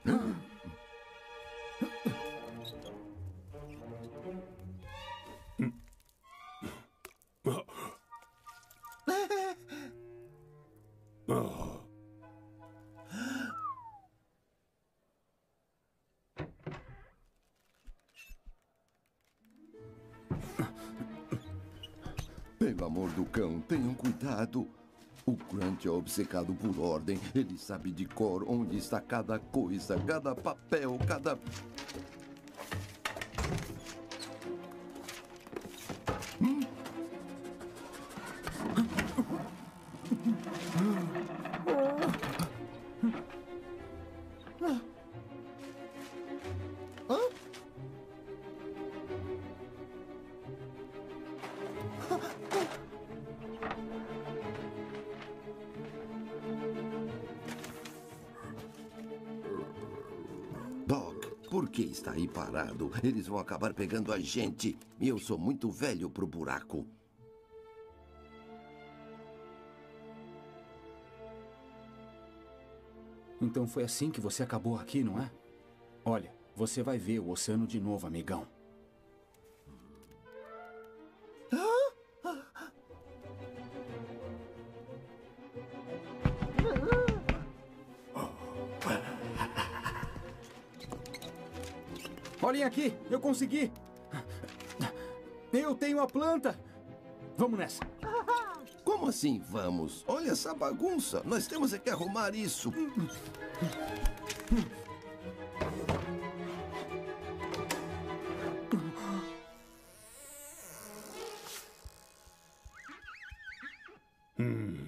Pelo amor do cão, tenham cuidado. O Grunt é obcecado por ordem. Ele sabe de cor onde está cada coisa, cada papel, cada... Hum? Por que está aí parado? Eles vão acabar pegando a gente. E eu sou muito velho pro buraco. Então foi assim que você acabou aqui, não é? Olha, você vai ver o oceano de novo, amigão. Olhem aqui, eu consegui! Eu tenho a planta! Vamos nessa! Como assim vamos? Olha essa bagunça! Nós temos é que arrumar isso! Hum.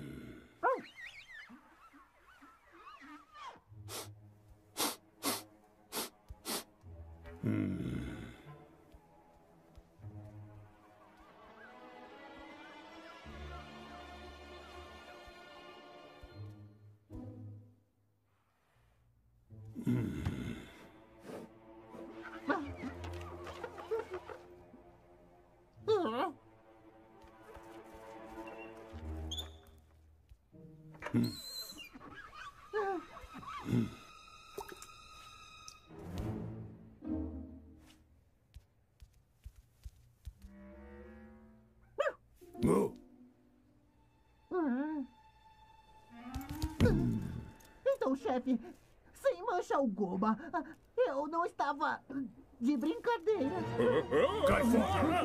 Hum. Hum. Hum. Hum. Oh. Então, chefe, sem manchar o Goba, eu não estava de brincadeira. Cai fora!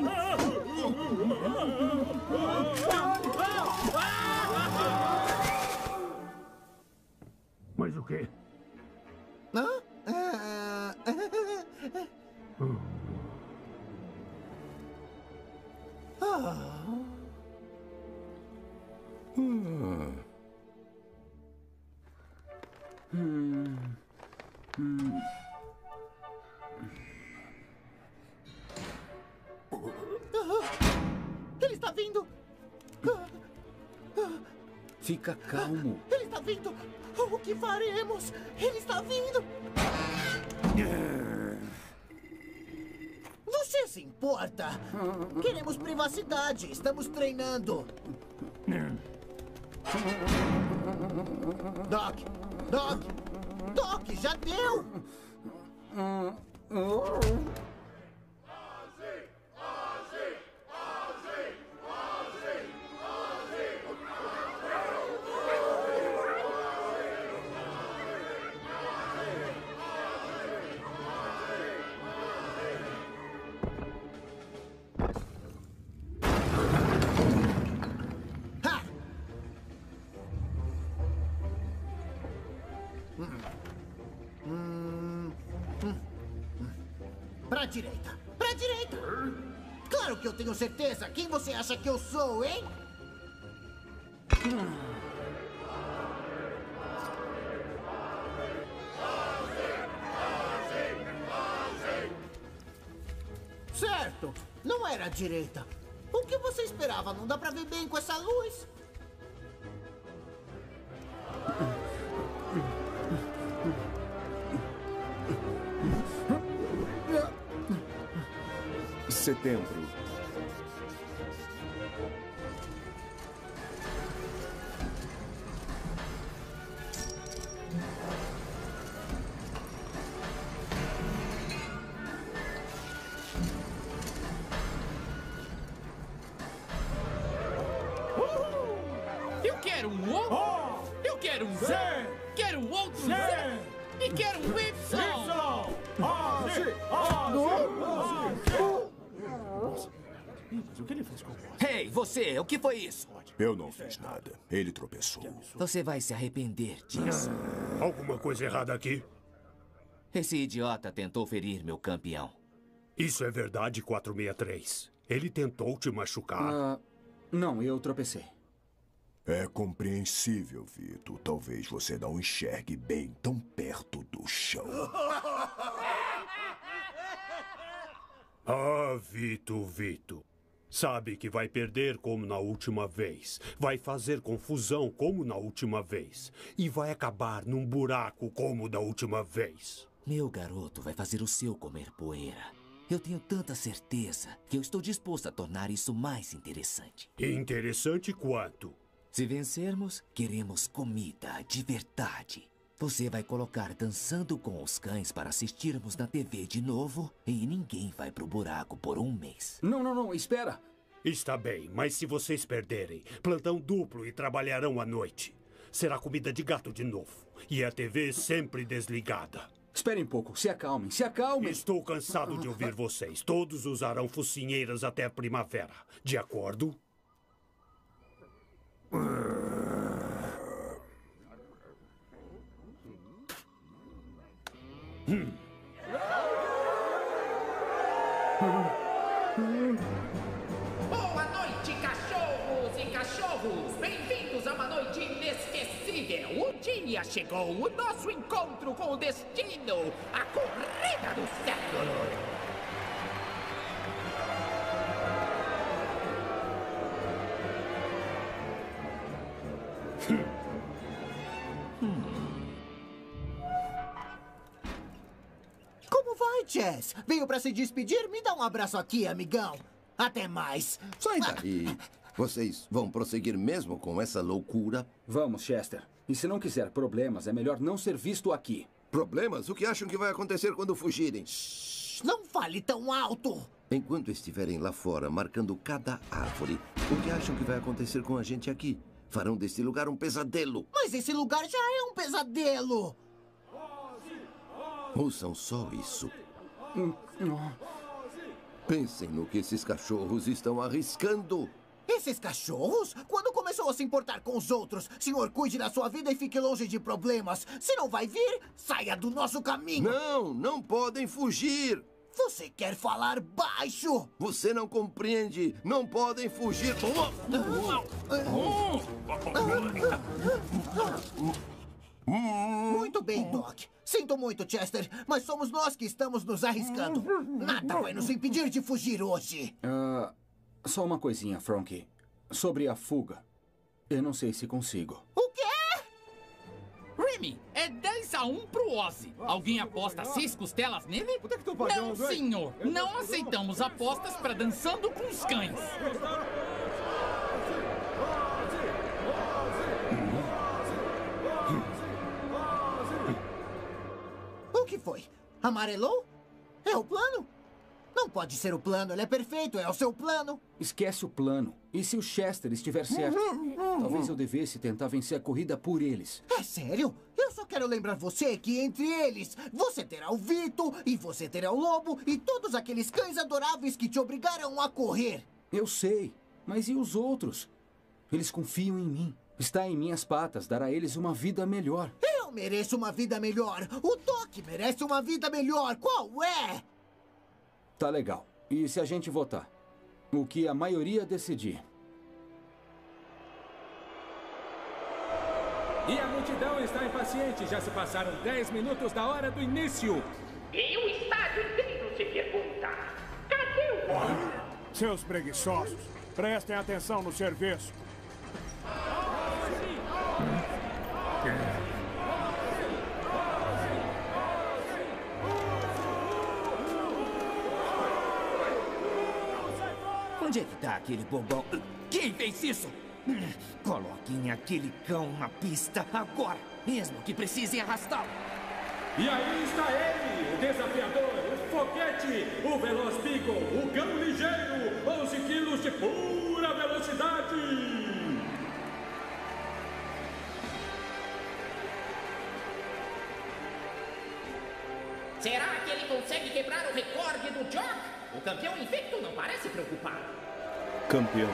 Mas o quê? Hã? Ah. Hum. Ah. Hum. Hum. Hum. Ele está vindo! Fica calmo. Ele está vindo! O que faremos? Ele está vindo! Você se importa? Queremos privacidade. Estamos treinando. Doc! Doc! Doc, já deu! Pra direita! Pra direita! Claro que eu tenho certeza! Quem você acha que eu sou, hein? Certo! Não era a direita! O que você esperava? Não dá pra ver bem com essa luz? Setembro. quero um O. Eu quero um Z. Quero um outro Z. E quero um Y. Mas o que ele fez com você? Ei, você, o que foi isso? Eu não fiz nada. Ele tropeçou. Você vai se arrepender disso. Alguma coisa errada aqui? Esse idiota tentou ferir meu campeão. Isso é verdade, quatrocentos e sessenta e três. Ele tentou te machucar. Uh, não, eu tropecei. É compreensível, Vito. Talvez você não enxergue bem tão perto do chão. Ah, Vito, Vito. Sabe que vai perder como na última vez. Vai fazer confusão como na última vez. E vai acabar num buraco como da última vez. Meu garoto vai fazer o seu comer poeira. Eu tenho tanta certeza que eu estou disposto a tornar isso mais interessante. Interessante quanto? Se vencermos, queremos comida de verdade. Você vai colocar Dançando com os Cães para assistirmos na T V de novo e ninguém vai pro buraco por um mês. Não, não, não, espera. Está bem, mas se vocês perderem, plantão duplo e trabalharão à noite. Será comida de gato de novo. E a T V sempre desligada. Esperem um pouco, se acalmem, se acalmem. Estou cansado de ouvir vocês. Todos usarão focinheiras até a primavera. De acordo? Hum. Boa noite, cachorros e cachorros! Bem-vindos a uma noite inesquecível! O dia chegou, o nosso encontro com o destino! A corrida do século! Como vai, Chess? Veio pra se despedir? Me dá um abraço aqui, amigão. Até mais. Sai daí. Vocês vão prosseguir mesmo com essa loucura? Vamos, Chester. E se não quiser problemas, é melhor não ser visto aqui. Problemas? O que acham que vai acontecer quando fugirem? Shhh, não fale tão alto. Enquanto estiverem lá fora, marcando cada árvore, o que acham que vai acontecer com a gente aqui? Farão deste lugar um pesadelo. Mas esse lugar já é um pesadelo. Ouçam só isso. Pensem no que esses cachorros estão arriscando. Esses cachorros? Quando começou a se importar com os outros? Senhor, cuide da sua vida e fique longe de problemas. Se não vai vir, saia do nosso caminho. Não, não podem fugir. Você quer falar baixo? Você não compreende. Não podem fugir. Muito bem, Doc. Sinto muito, Chester, mas somos nós que estamos nos arriscando. Nada vai nos impedir de fugir hoje. Uh, só uma coisinha, Frankie. Sobre a fuga. Eu não sei se consigo. O quê? Remy, é dez a um pro Ozzy. Alguém aposta seis costelas nele? Não, senhor. Não aceitamos apostas para Dançando com os Cães. O que foi? Amarelou? É o plano? Não pode ser o plano, ele é perfeito, é o seu plano. Esquece o plano. E se o Chester estiver certo? Talvez eu devesse tentar vencer a corrida por eles. É sério? Eu só quero lembrar você que entre eles, você terá o Vito, e você terá o Lobo, e todos aqueles cães adoráveis que te obrigaram a correr. Eu sei, mas e os outros? Eles confiam em mim. Está em minhas patas dar a eles uma vida melhor. Eu mereço uma vida melhor. O Doc merece uma vida melhor. Qual é? Tá legal. E se a gente votar? O que a maioria decidir. E a multidão está impaciente. Já se passaram dez minutos da hora do início. E o estádio inteiro se pergunta: cadê o homem? Seus preguiçosos, prestem atenção no serviço. Onde é que tá aquele bobão? Quem fez isso? Coloquem aquele cão na pista agora, mesmo que precisem arrastá-lo. E aí está ele, o desafiador, o foguete, o Veloz Beagle, o cão ligeiro, onze quilos de pura velocidade. quebrar o recorde do Jock? O campeão invicto não parece preocupado. Campeão.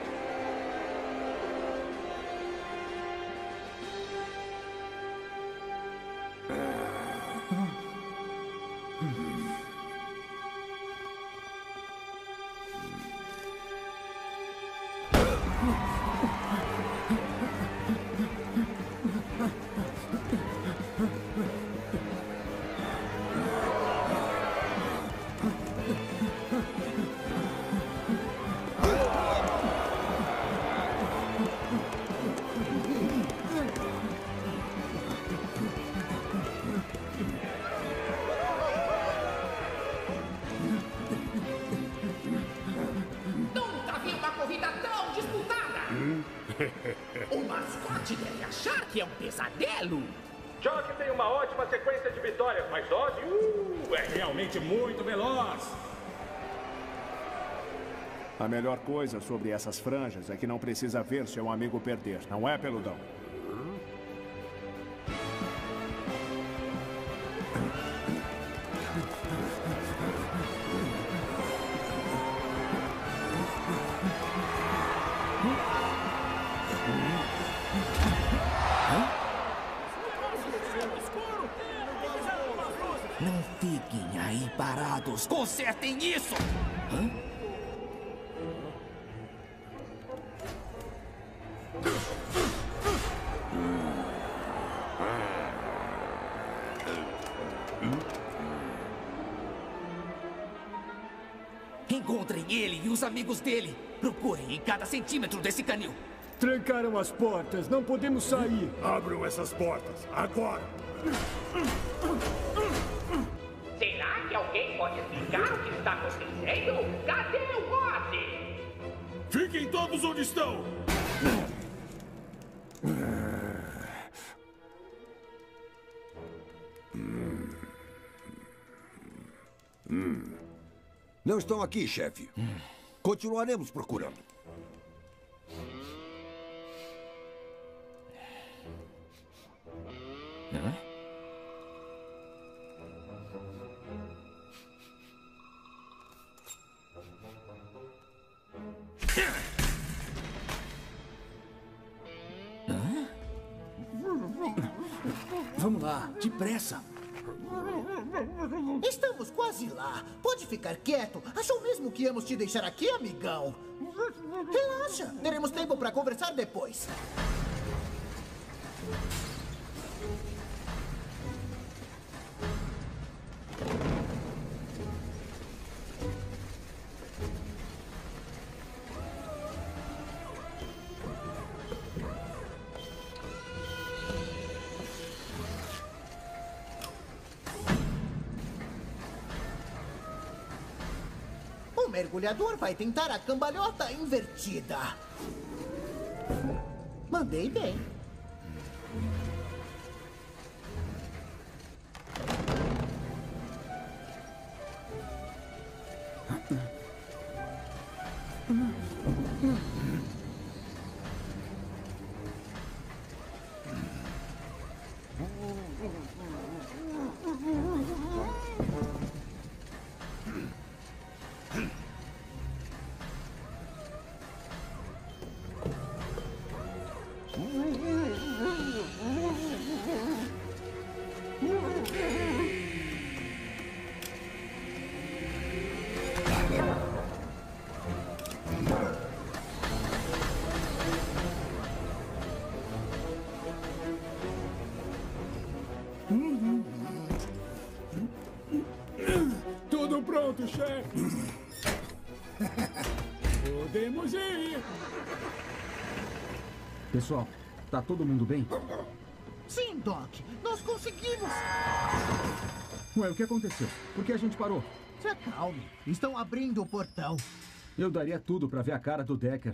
Nunca vi uma corrida tão disputada. O mascote deve achar que é um pesadelo. Jock tem uma ótima sequência de vitórias, mas Ozzy uh, é realmente muito veloz. A melhor coisa sobre essas franjas é que não precisa ver seu amigo perder, não é, peludão? Não fiquem aí parados. Consertem isso! Hã? Encontrem ele e os amigos dele. Procurem em cada centímetro desse canil. Trancaram as portas. Não podemos sair. Abram essas portas. Agora. Será que alguém pode explicar o que está acontecendo? Cadê o Ozzy? Fiquem todos onde estão. Não estão aqui, chefe. Continuaremos procurando. Hã? Vamos lá, depressa. Estamos quase lá. Pode ficar quieto. Achou mesmo que íamos te deixar aqui, amigão? Relaxa. Teremos tempo para conversar depois. O mergulhador vai tentar a cambalhota invertida. Mandei bem. Tudo pronto, chefe. Podemos ir. Pessoal, tá todo mundo bem? Sim, Doc. Nós conseguimos. Ué, o que aconteceu? Por que a gente parou? Se acalme. Estão abrindo o portão. Eu daria tudo pra ver a cara do Decker.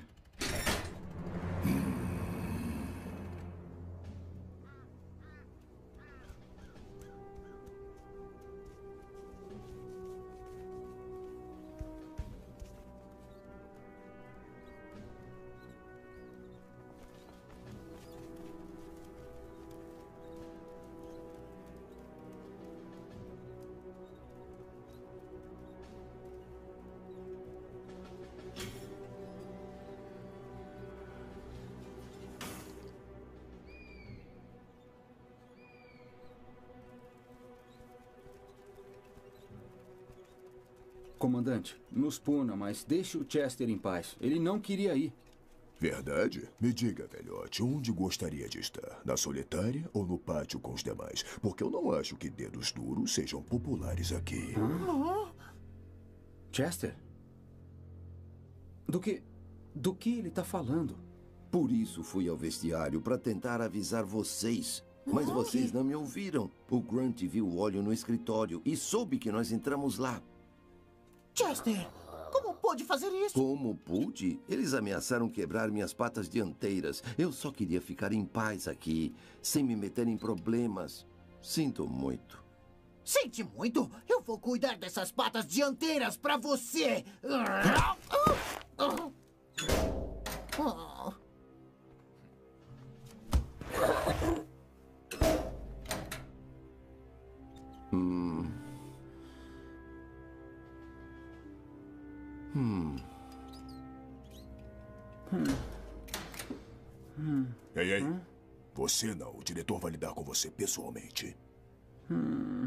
Comandante, nos puna, mas deixe o Chester em paz. Ele não queria ir. Verdade? Me diga, velhote, onde gostaria de estar? Na solitária ou no pátio com os demais? Porque eu não acho que dedos duros sejam populares aqui. Hã? Chester? Do que... do que ele está falando? Por isso fui ao vestiário, para tentar avisar vocês. Mas vocês não me ouviram. O Grunt viu o óleo no escritório e soube que nós entramos lá. Chester, como pôde fazer isso? Como pude? Eles ameaçaram quebrar minhas patas dianteiras. Eu só queria ficar em paz aqui, sem me meter em problemas. Sinto muito. Sente muito? Eu vou cuidar dessas patas dianteiras pra você! Hum... Hum... Hum. Ei, ei. Hum? Você não. O diretor vai lidar com você pessoalmente. Hum.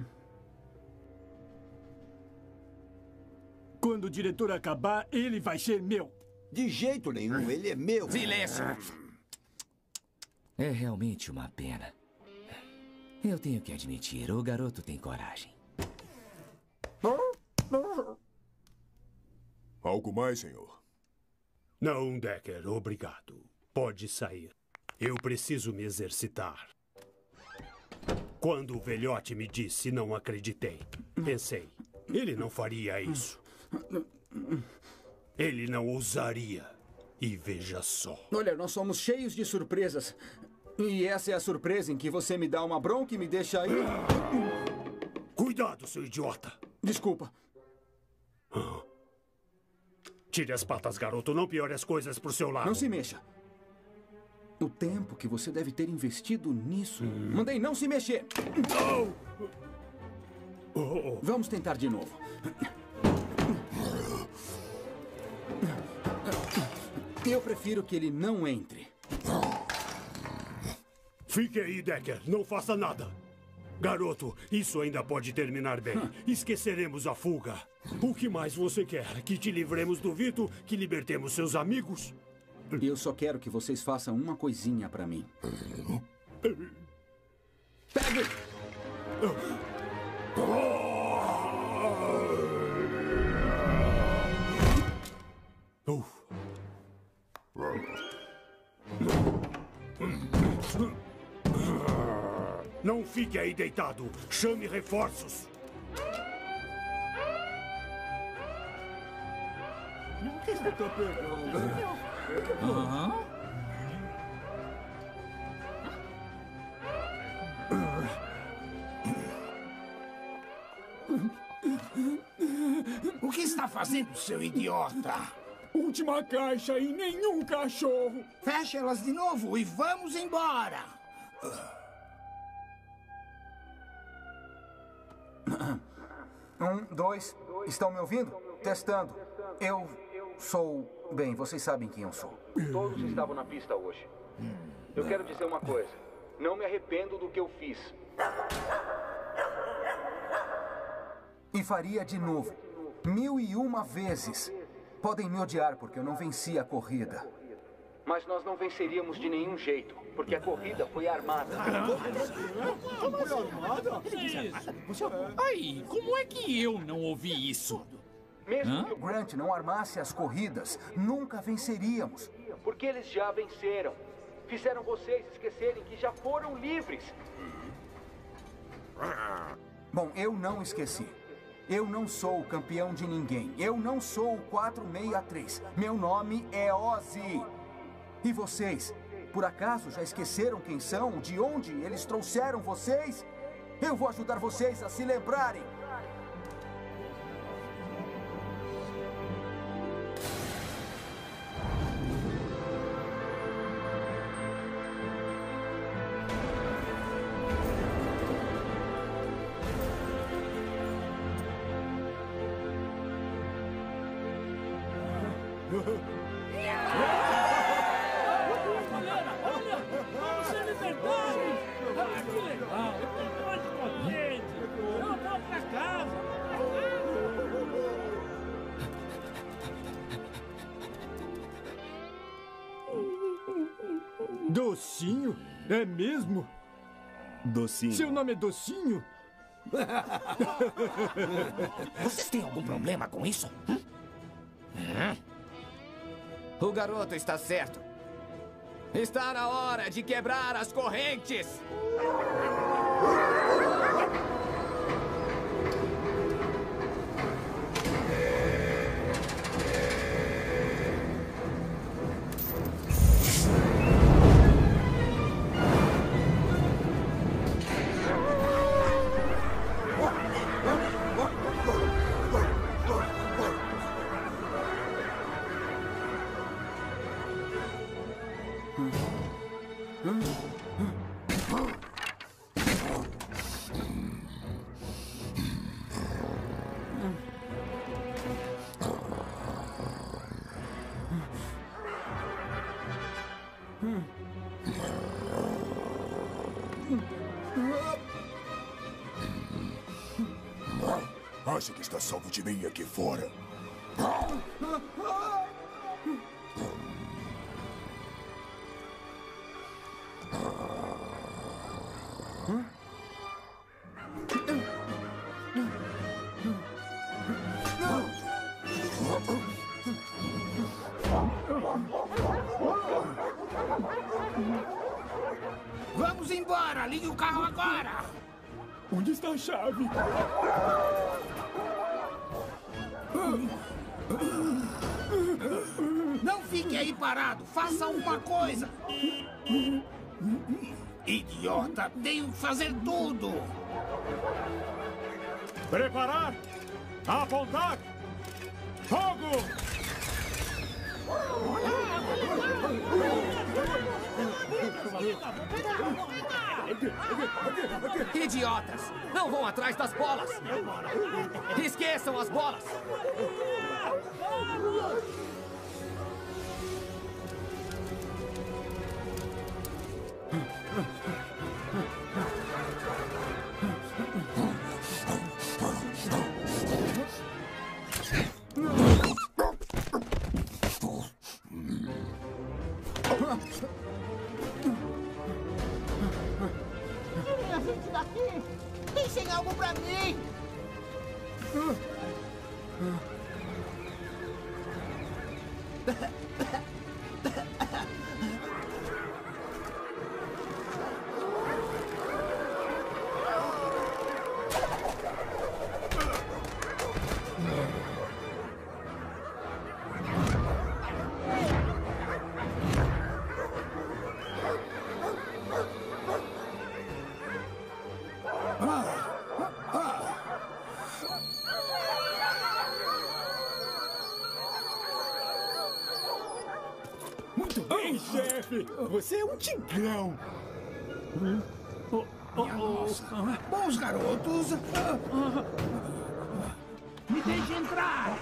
Quando o diretor acabar, ele vai ser meu. De jeito nenhum, ele é meu. Silêncio! É realmente uma pena. Eu tenho que admitir, o garoto tem coragem. Algo mais, senhor? Não, Decker, obrigado. Pode sair. Eu preciso me exercitar. Quando o velhote me disse, não acreditei. Pensei, ele não faria isso. Ele não ousaria. E veja só. Olha, nós somos cheios de surpresas. E essa é a surpresa em que você me dá uma bronca e me deixa aí. Cuidado, seu idiota. Desculpa. Ah. Tire as patas, garoto. Não piore as coisas pro seu lado. Não se mexa. O tempo que você deve ter investido nisso. Hum. Mandei não se mexer. Oh. Oh, oh. Vamos tentar de novo. Eu prefiro que ele não entre. Fique aí, Decker. Não faça nada. Garoto, isso ainda pode terminar bem. Esqueceremos a fuga. O que mais você quer? Que te livremos do Vito? Que libertemos seus amigos? Eu só quero que vocês façam uma coisinha pra mim. Pegue! Uh. Não fique aí deitado. Chame reforços. O que você tá pegando? Aham. O que está fazendo, seu idiota? Última caixa e nenhum cachorro. Feche elas de novo e vamos embora. Um, dois. Estão me ouvindo? Testando. Eu sou... Bem, vocês sabem quem eu sou. Todos estavam na pista hoje. Eu quero dizer uma coisa. Não me arrependo do que eu fiz. E faria de novo. Mil e uma vezes. Podem me odiar porque eu não venci a corrida. Mas nós não venceríamos de nenhum jeito, porque a corrida foi armada. Como foi armada? Ai, como é que eu não ouvi isso? Mesmo Hã? que o Grunt não armasse as corridas, nunca venceríamos. Porque eles já venceram. Fizeram vocês esquecerem que já foram livres. Bom, eu não esqueci. Eu não sou o campeão de ninguém. Eu não sou o quatro seis três. Meu nome é Ozzy. E vocês, por acaso já esqueceram quem são? De onde eles trouxeram vocês? Eu vou ajudar vocês a se lembrarem. Vamos ser libertados! Ah, que legal! Eu tô muito contente! Eu vou pra casa! Docinho? É mesmo? Docinho. Seu nome é Docinho? Vocês têm algum problema com isso? Hum? Hum? O garoto está certo. Está na hora de quebrar as correntes! Acha que está salvo de mim aqui fora? Vamos embora! Ligue o carro agora! Onde está a chave? Não fique aí parado! Faça uma coisa! Idiota! Tenho que fazer tudo! Preparar! Apontar! Fogo! Idiotas! Não vão atrás das bolas! Esqueçam as bolas! Minha gente daqui! Deixem algo pra mim! Muito bem, chefe! Você é um tigrão! Oh, oh, oh. Bons garotos! Me deixe entrar!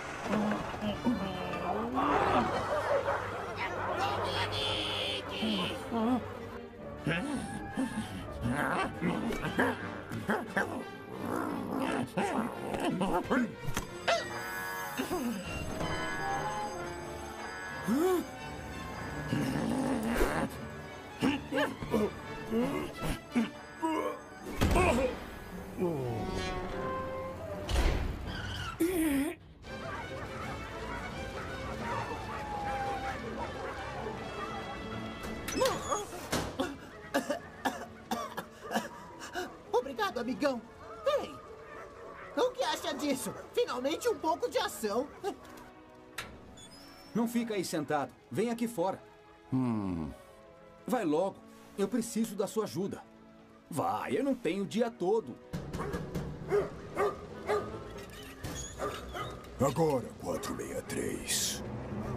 Obrigado, amigão. Ei, o que acha disso? Finalmente um pouco de ação. Não fica aí sentado. Vem aqui fora. Hum. Vai logo. Eu preciso da sua ajuda. Vai, eu não tenho o dia todo. Agora, quatro seis três.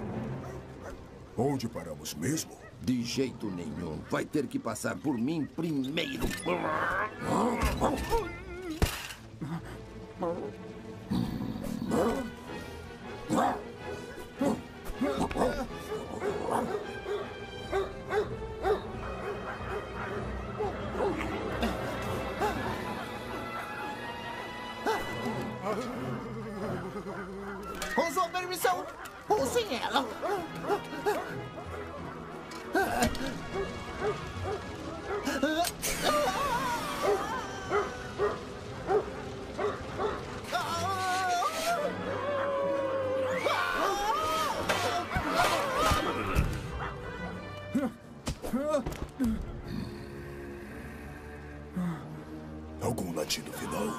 Onde paramos mesmo? De jeito nenhum. Vai ter que passar por mim primeiro. Com sua permissão, usem ela. Algum latido final?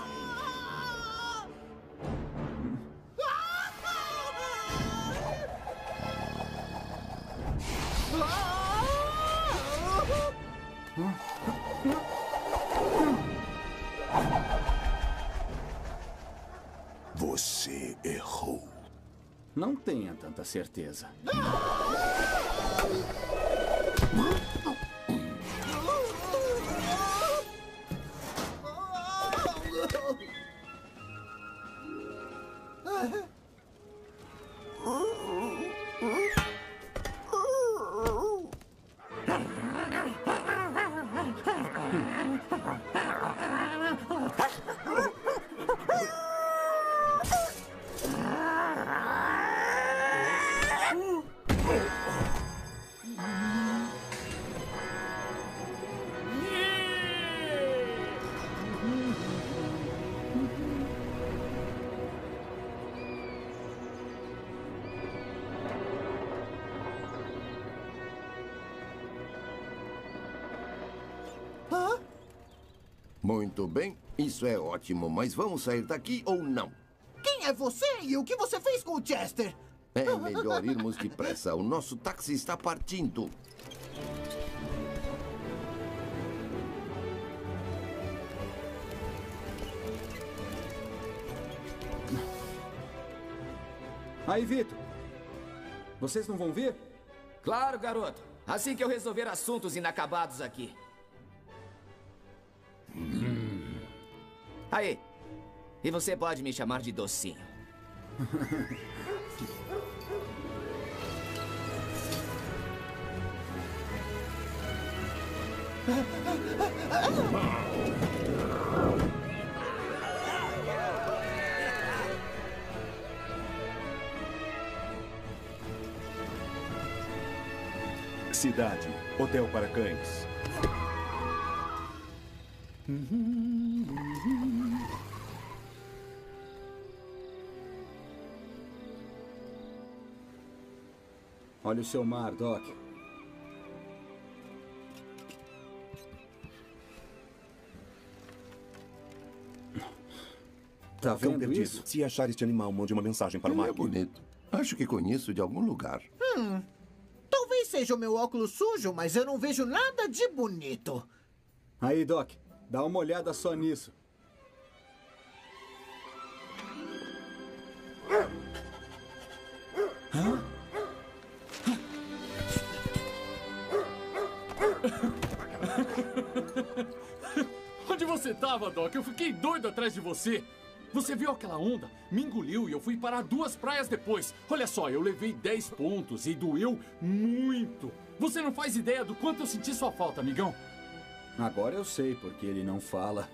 Você errou. Não tenha tanta certeza. Muito bem, isso é ótimo, mas vamos sair daqui ou não? Quem é você e o que você fez com o Chester? É melhor irmos depressa. O nosso táxi está partindo. Aí, Vitor. Vocês não vão vir? Claro, garoto. Assim que eu resolver assuntos inacabados aqui. Hum. Aí. E você pode me chamar de Docinho. Cidade, hotel para cães. Olha o seu mar, Doc. Tá Cão vendo perdido. isso? Se achar este animal, mande uma mensagem para o Ele é Mark. bonito. Acho que conheço de algum lugar. Hum. Talvez seja o meu óculos sujo, mas eu não vejo nada de bonito. Aí, Doc. Dá uma olhada só nisso. Hã? Onde você estava, Doc? Eu fiquei doido atrás de você. Você viu aquela onda? Me engoliu e eu fui parar duas praias depois. Olha só, eu levei dez pontos e doeu muito. Você não faz ideia do quanto eu senti sua falta, amigão. Agora eu sei porque ele não fala.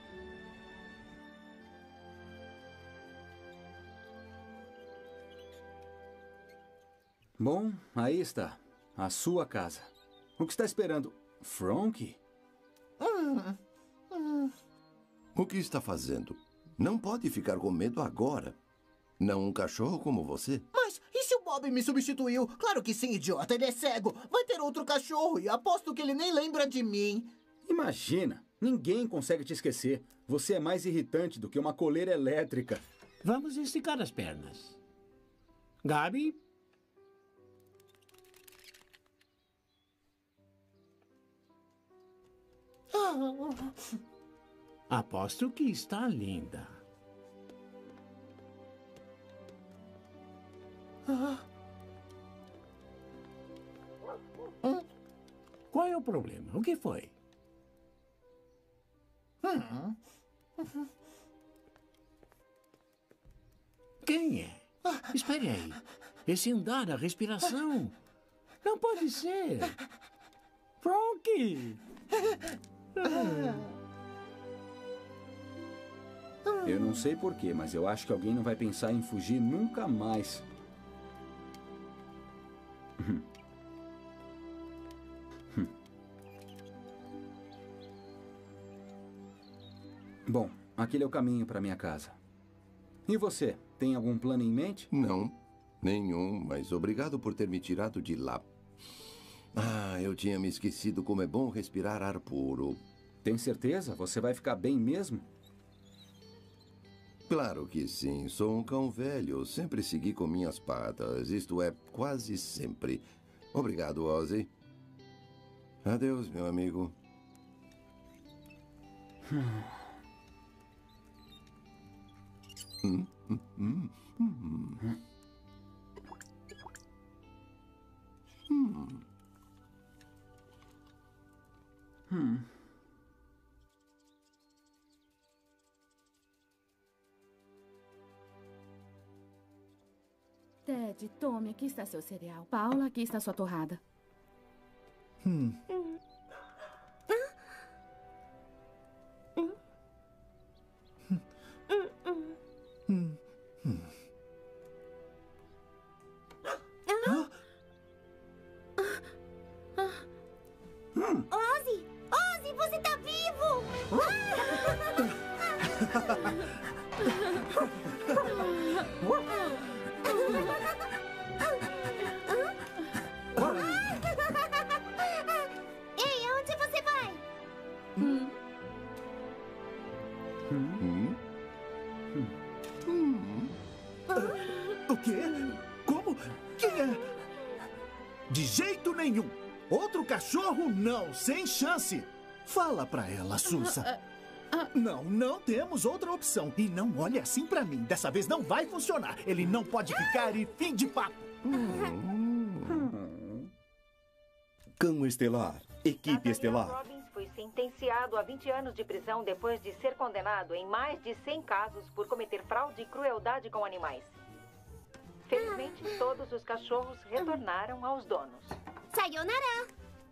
Bom, aí está. A sua casa. O que está esperando? Frank? Hum. Hum. O que está fazendo? Não pode ficar com medo agora. Não um cachorro como você. Mas e se o Bob me substituiu? Claro que sim, idiota. Ele é cego. Vai ter outro cachorro e aposto que ele nem lembra de mim. Imagina. Ninguém consegue te esquecer. Você é mais irritante do que uma coleira elétrica. Vamos esticar as pernas. Gabi? Aposto que está linda. Qual é o problema? O que foi? Quem é? Espere aí. Esse andar, a respiração. Não pode ser. Frank! Eu não sei porquê, mas eu acho que alguém não vai pensar em fugir nunca mais. Bom, aquele é o caminho para minha casa. E você, tem algum plano em mente? Não, nenhum, mas obrigado por ter me tirado de lá. Ah, eu tinha me esquecido como é bom respirar ar puro. Tem certeza? Você vai ficar bem mesmo? Claro que sim. Sou um cão velho. Sempre segui com minhas patas. Isto é, quase sempre. Obrigado, Ozzy. Adeus, meu amigo. Hum, hum, hum, hum. Hum. Hum. Ted, tome, aqui está seu cereal. Paula, aqui está sua torrada. Hum. Hum. Hum. Ozzy! Ozzy, você tá vivo! Ei, aonde você vai? Hum. Hum. Hum. Ah, o quê? Como? Quem é? De jeito nenhum! Outro cachorro, não! Sem chance! Fala pra ela, Sussa. Não, não temos outra opção. E não olhe assim pra mim. Dessa vez não vai funcionar. Ele não pode ficar e fim de papo. Cão Estelar. Equipe Estelar. Robbins foi sentenciado a vinte anos de prisão depois de ser condenado em mais de cem casos por cometer fraude e crueldade com animais. Felizmente, todos os cachorros retornaram aos donos. Sayonara!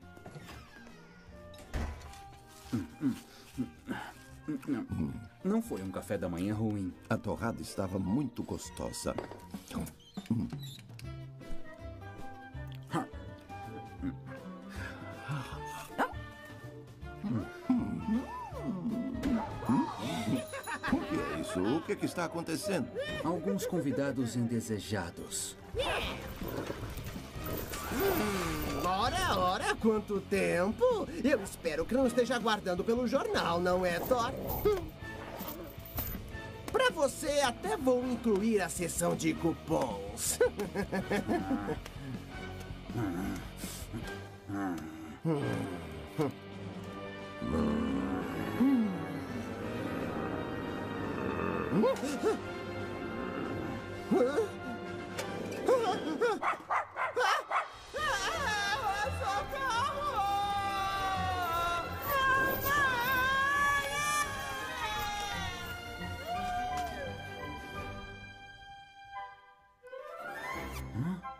Não, não foi um café da manhã ruim. A torrada estava muito gostosa. Hum. O que é isso? O que é que está acontecendo? Alguns convidados indesejados. Hum, ora, ora, quanto tempo! Eu espero que não esteja aguardando pelo jornal, não é, Thor? Hum. Pra você, até vou incluir a seção de cupons. Hã?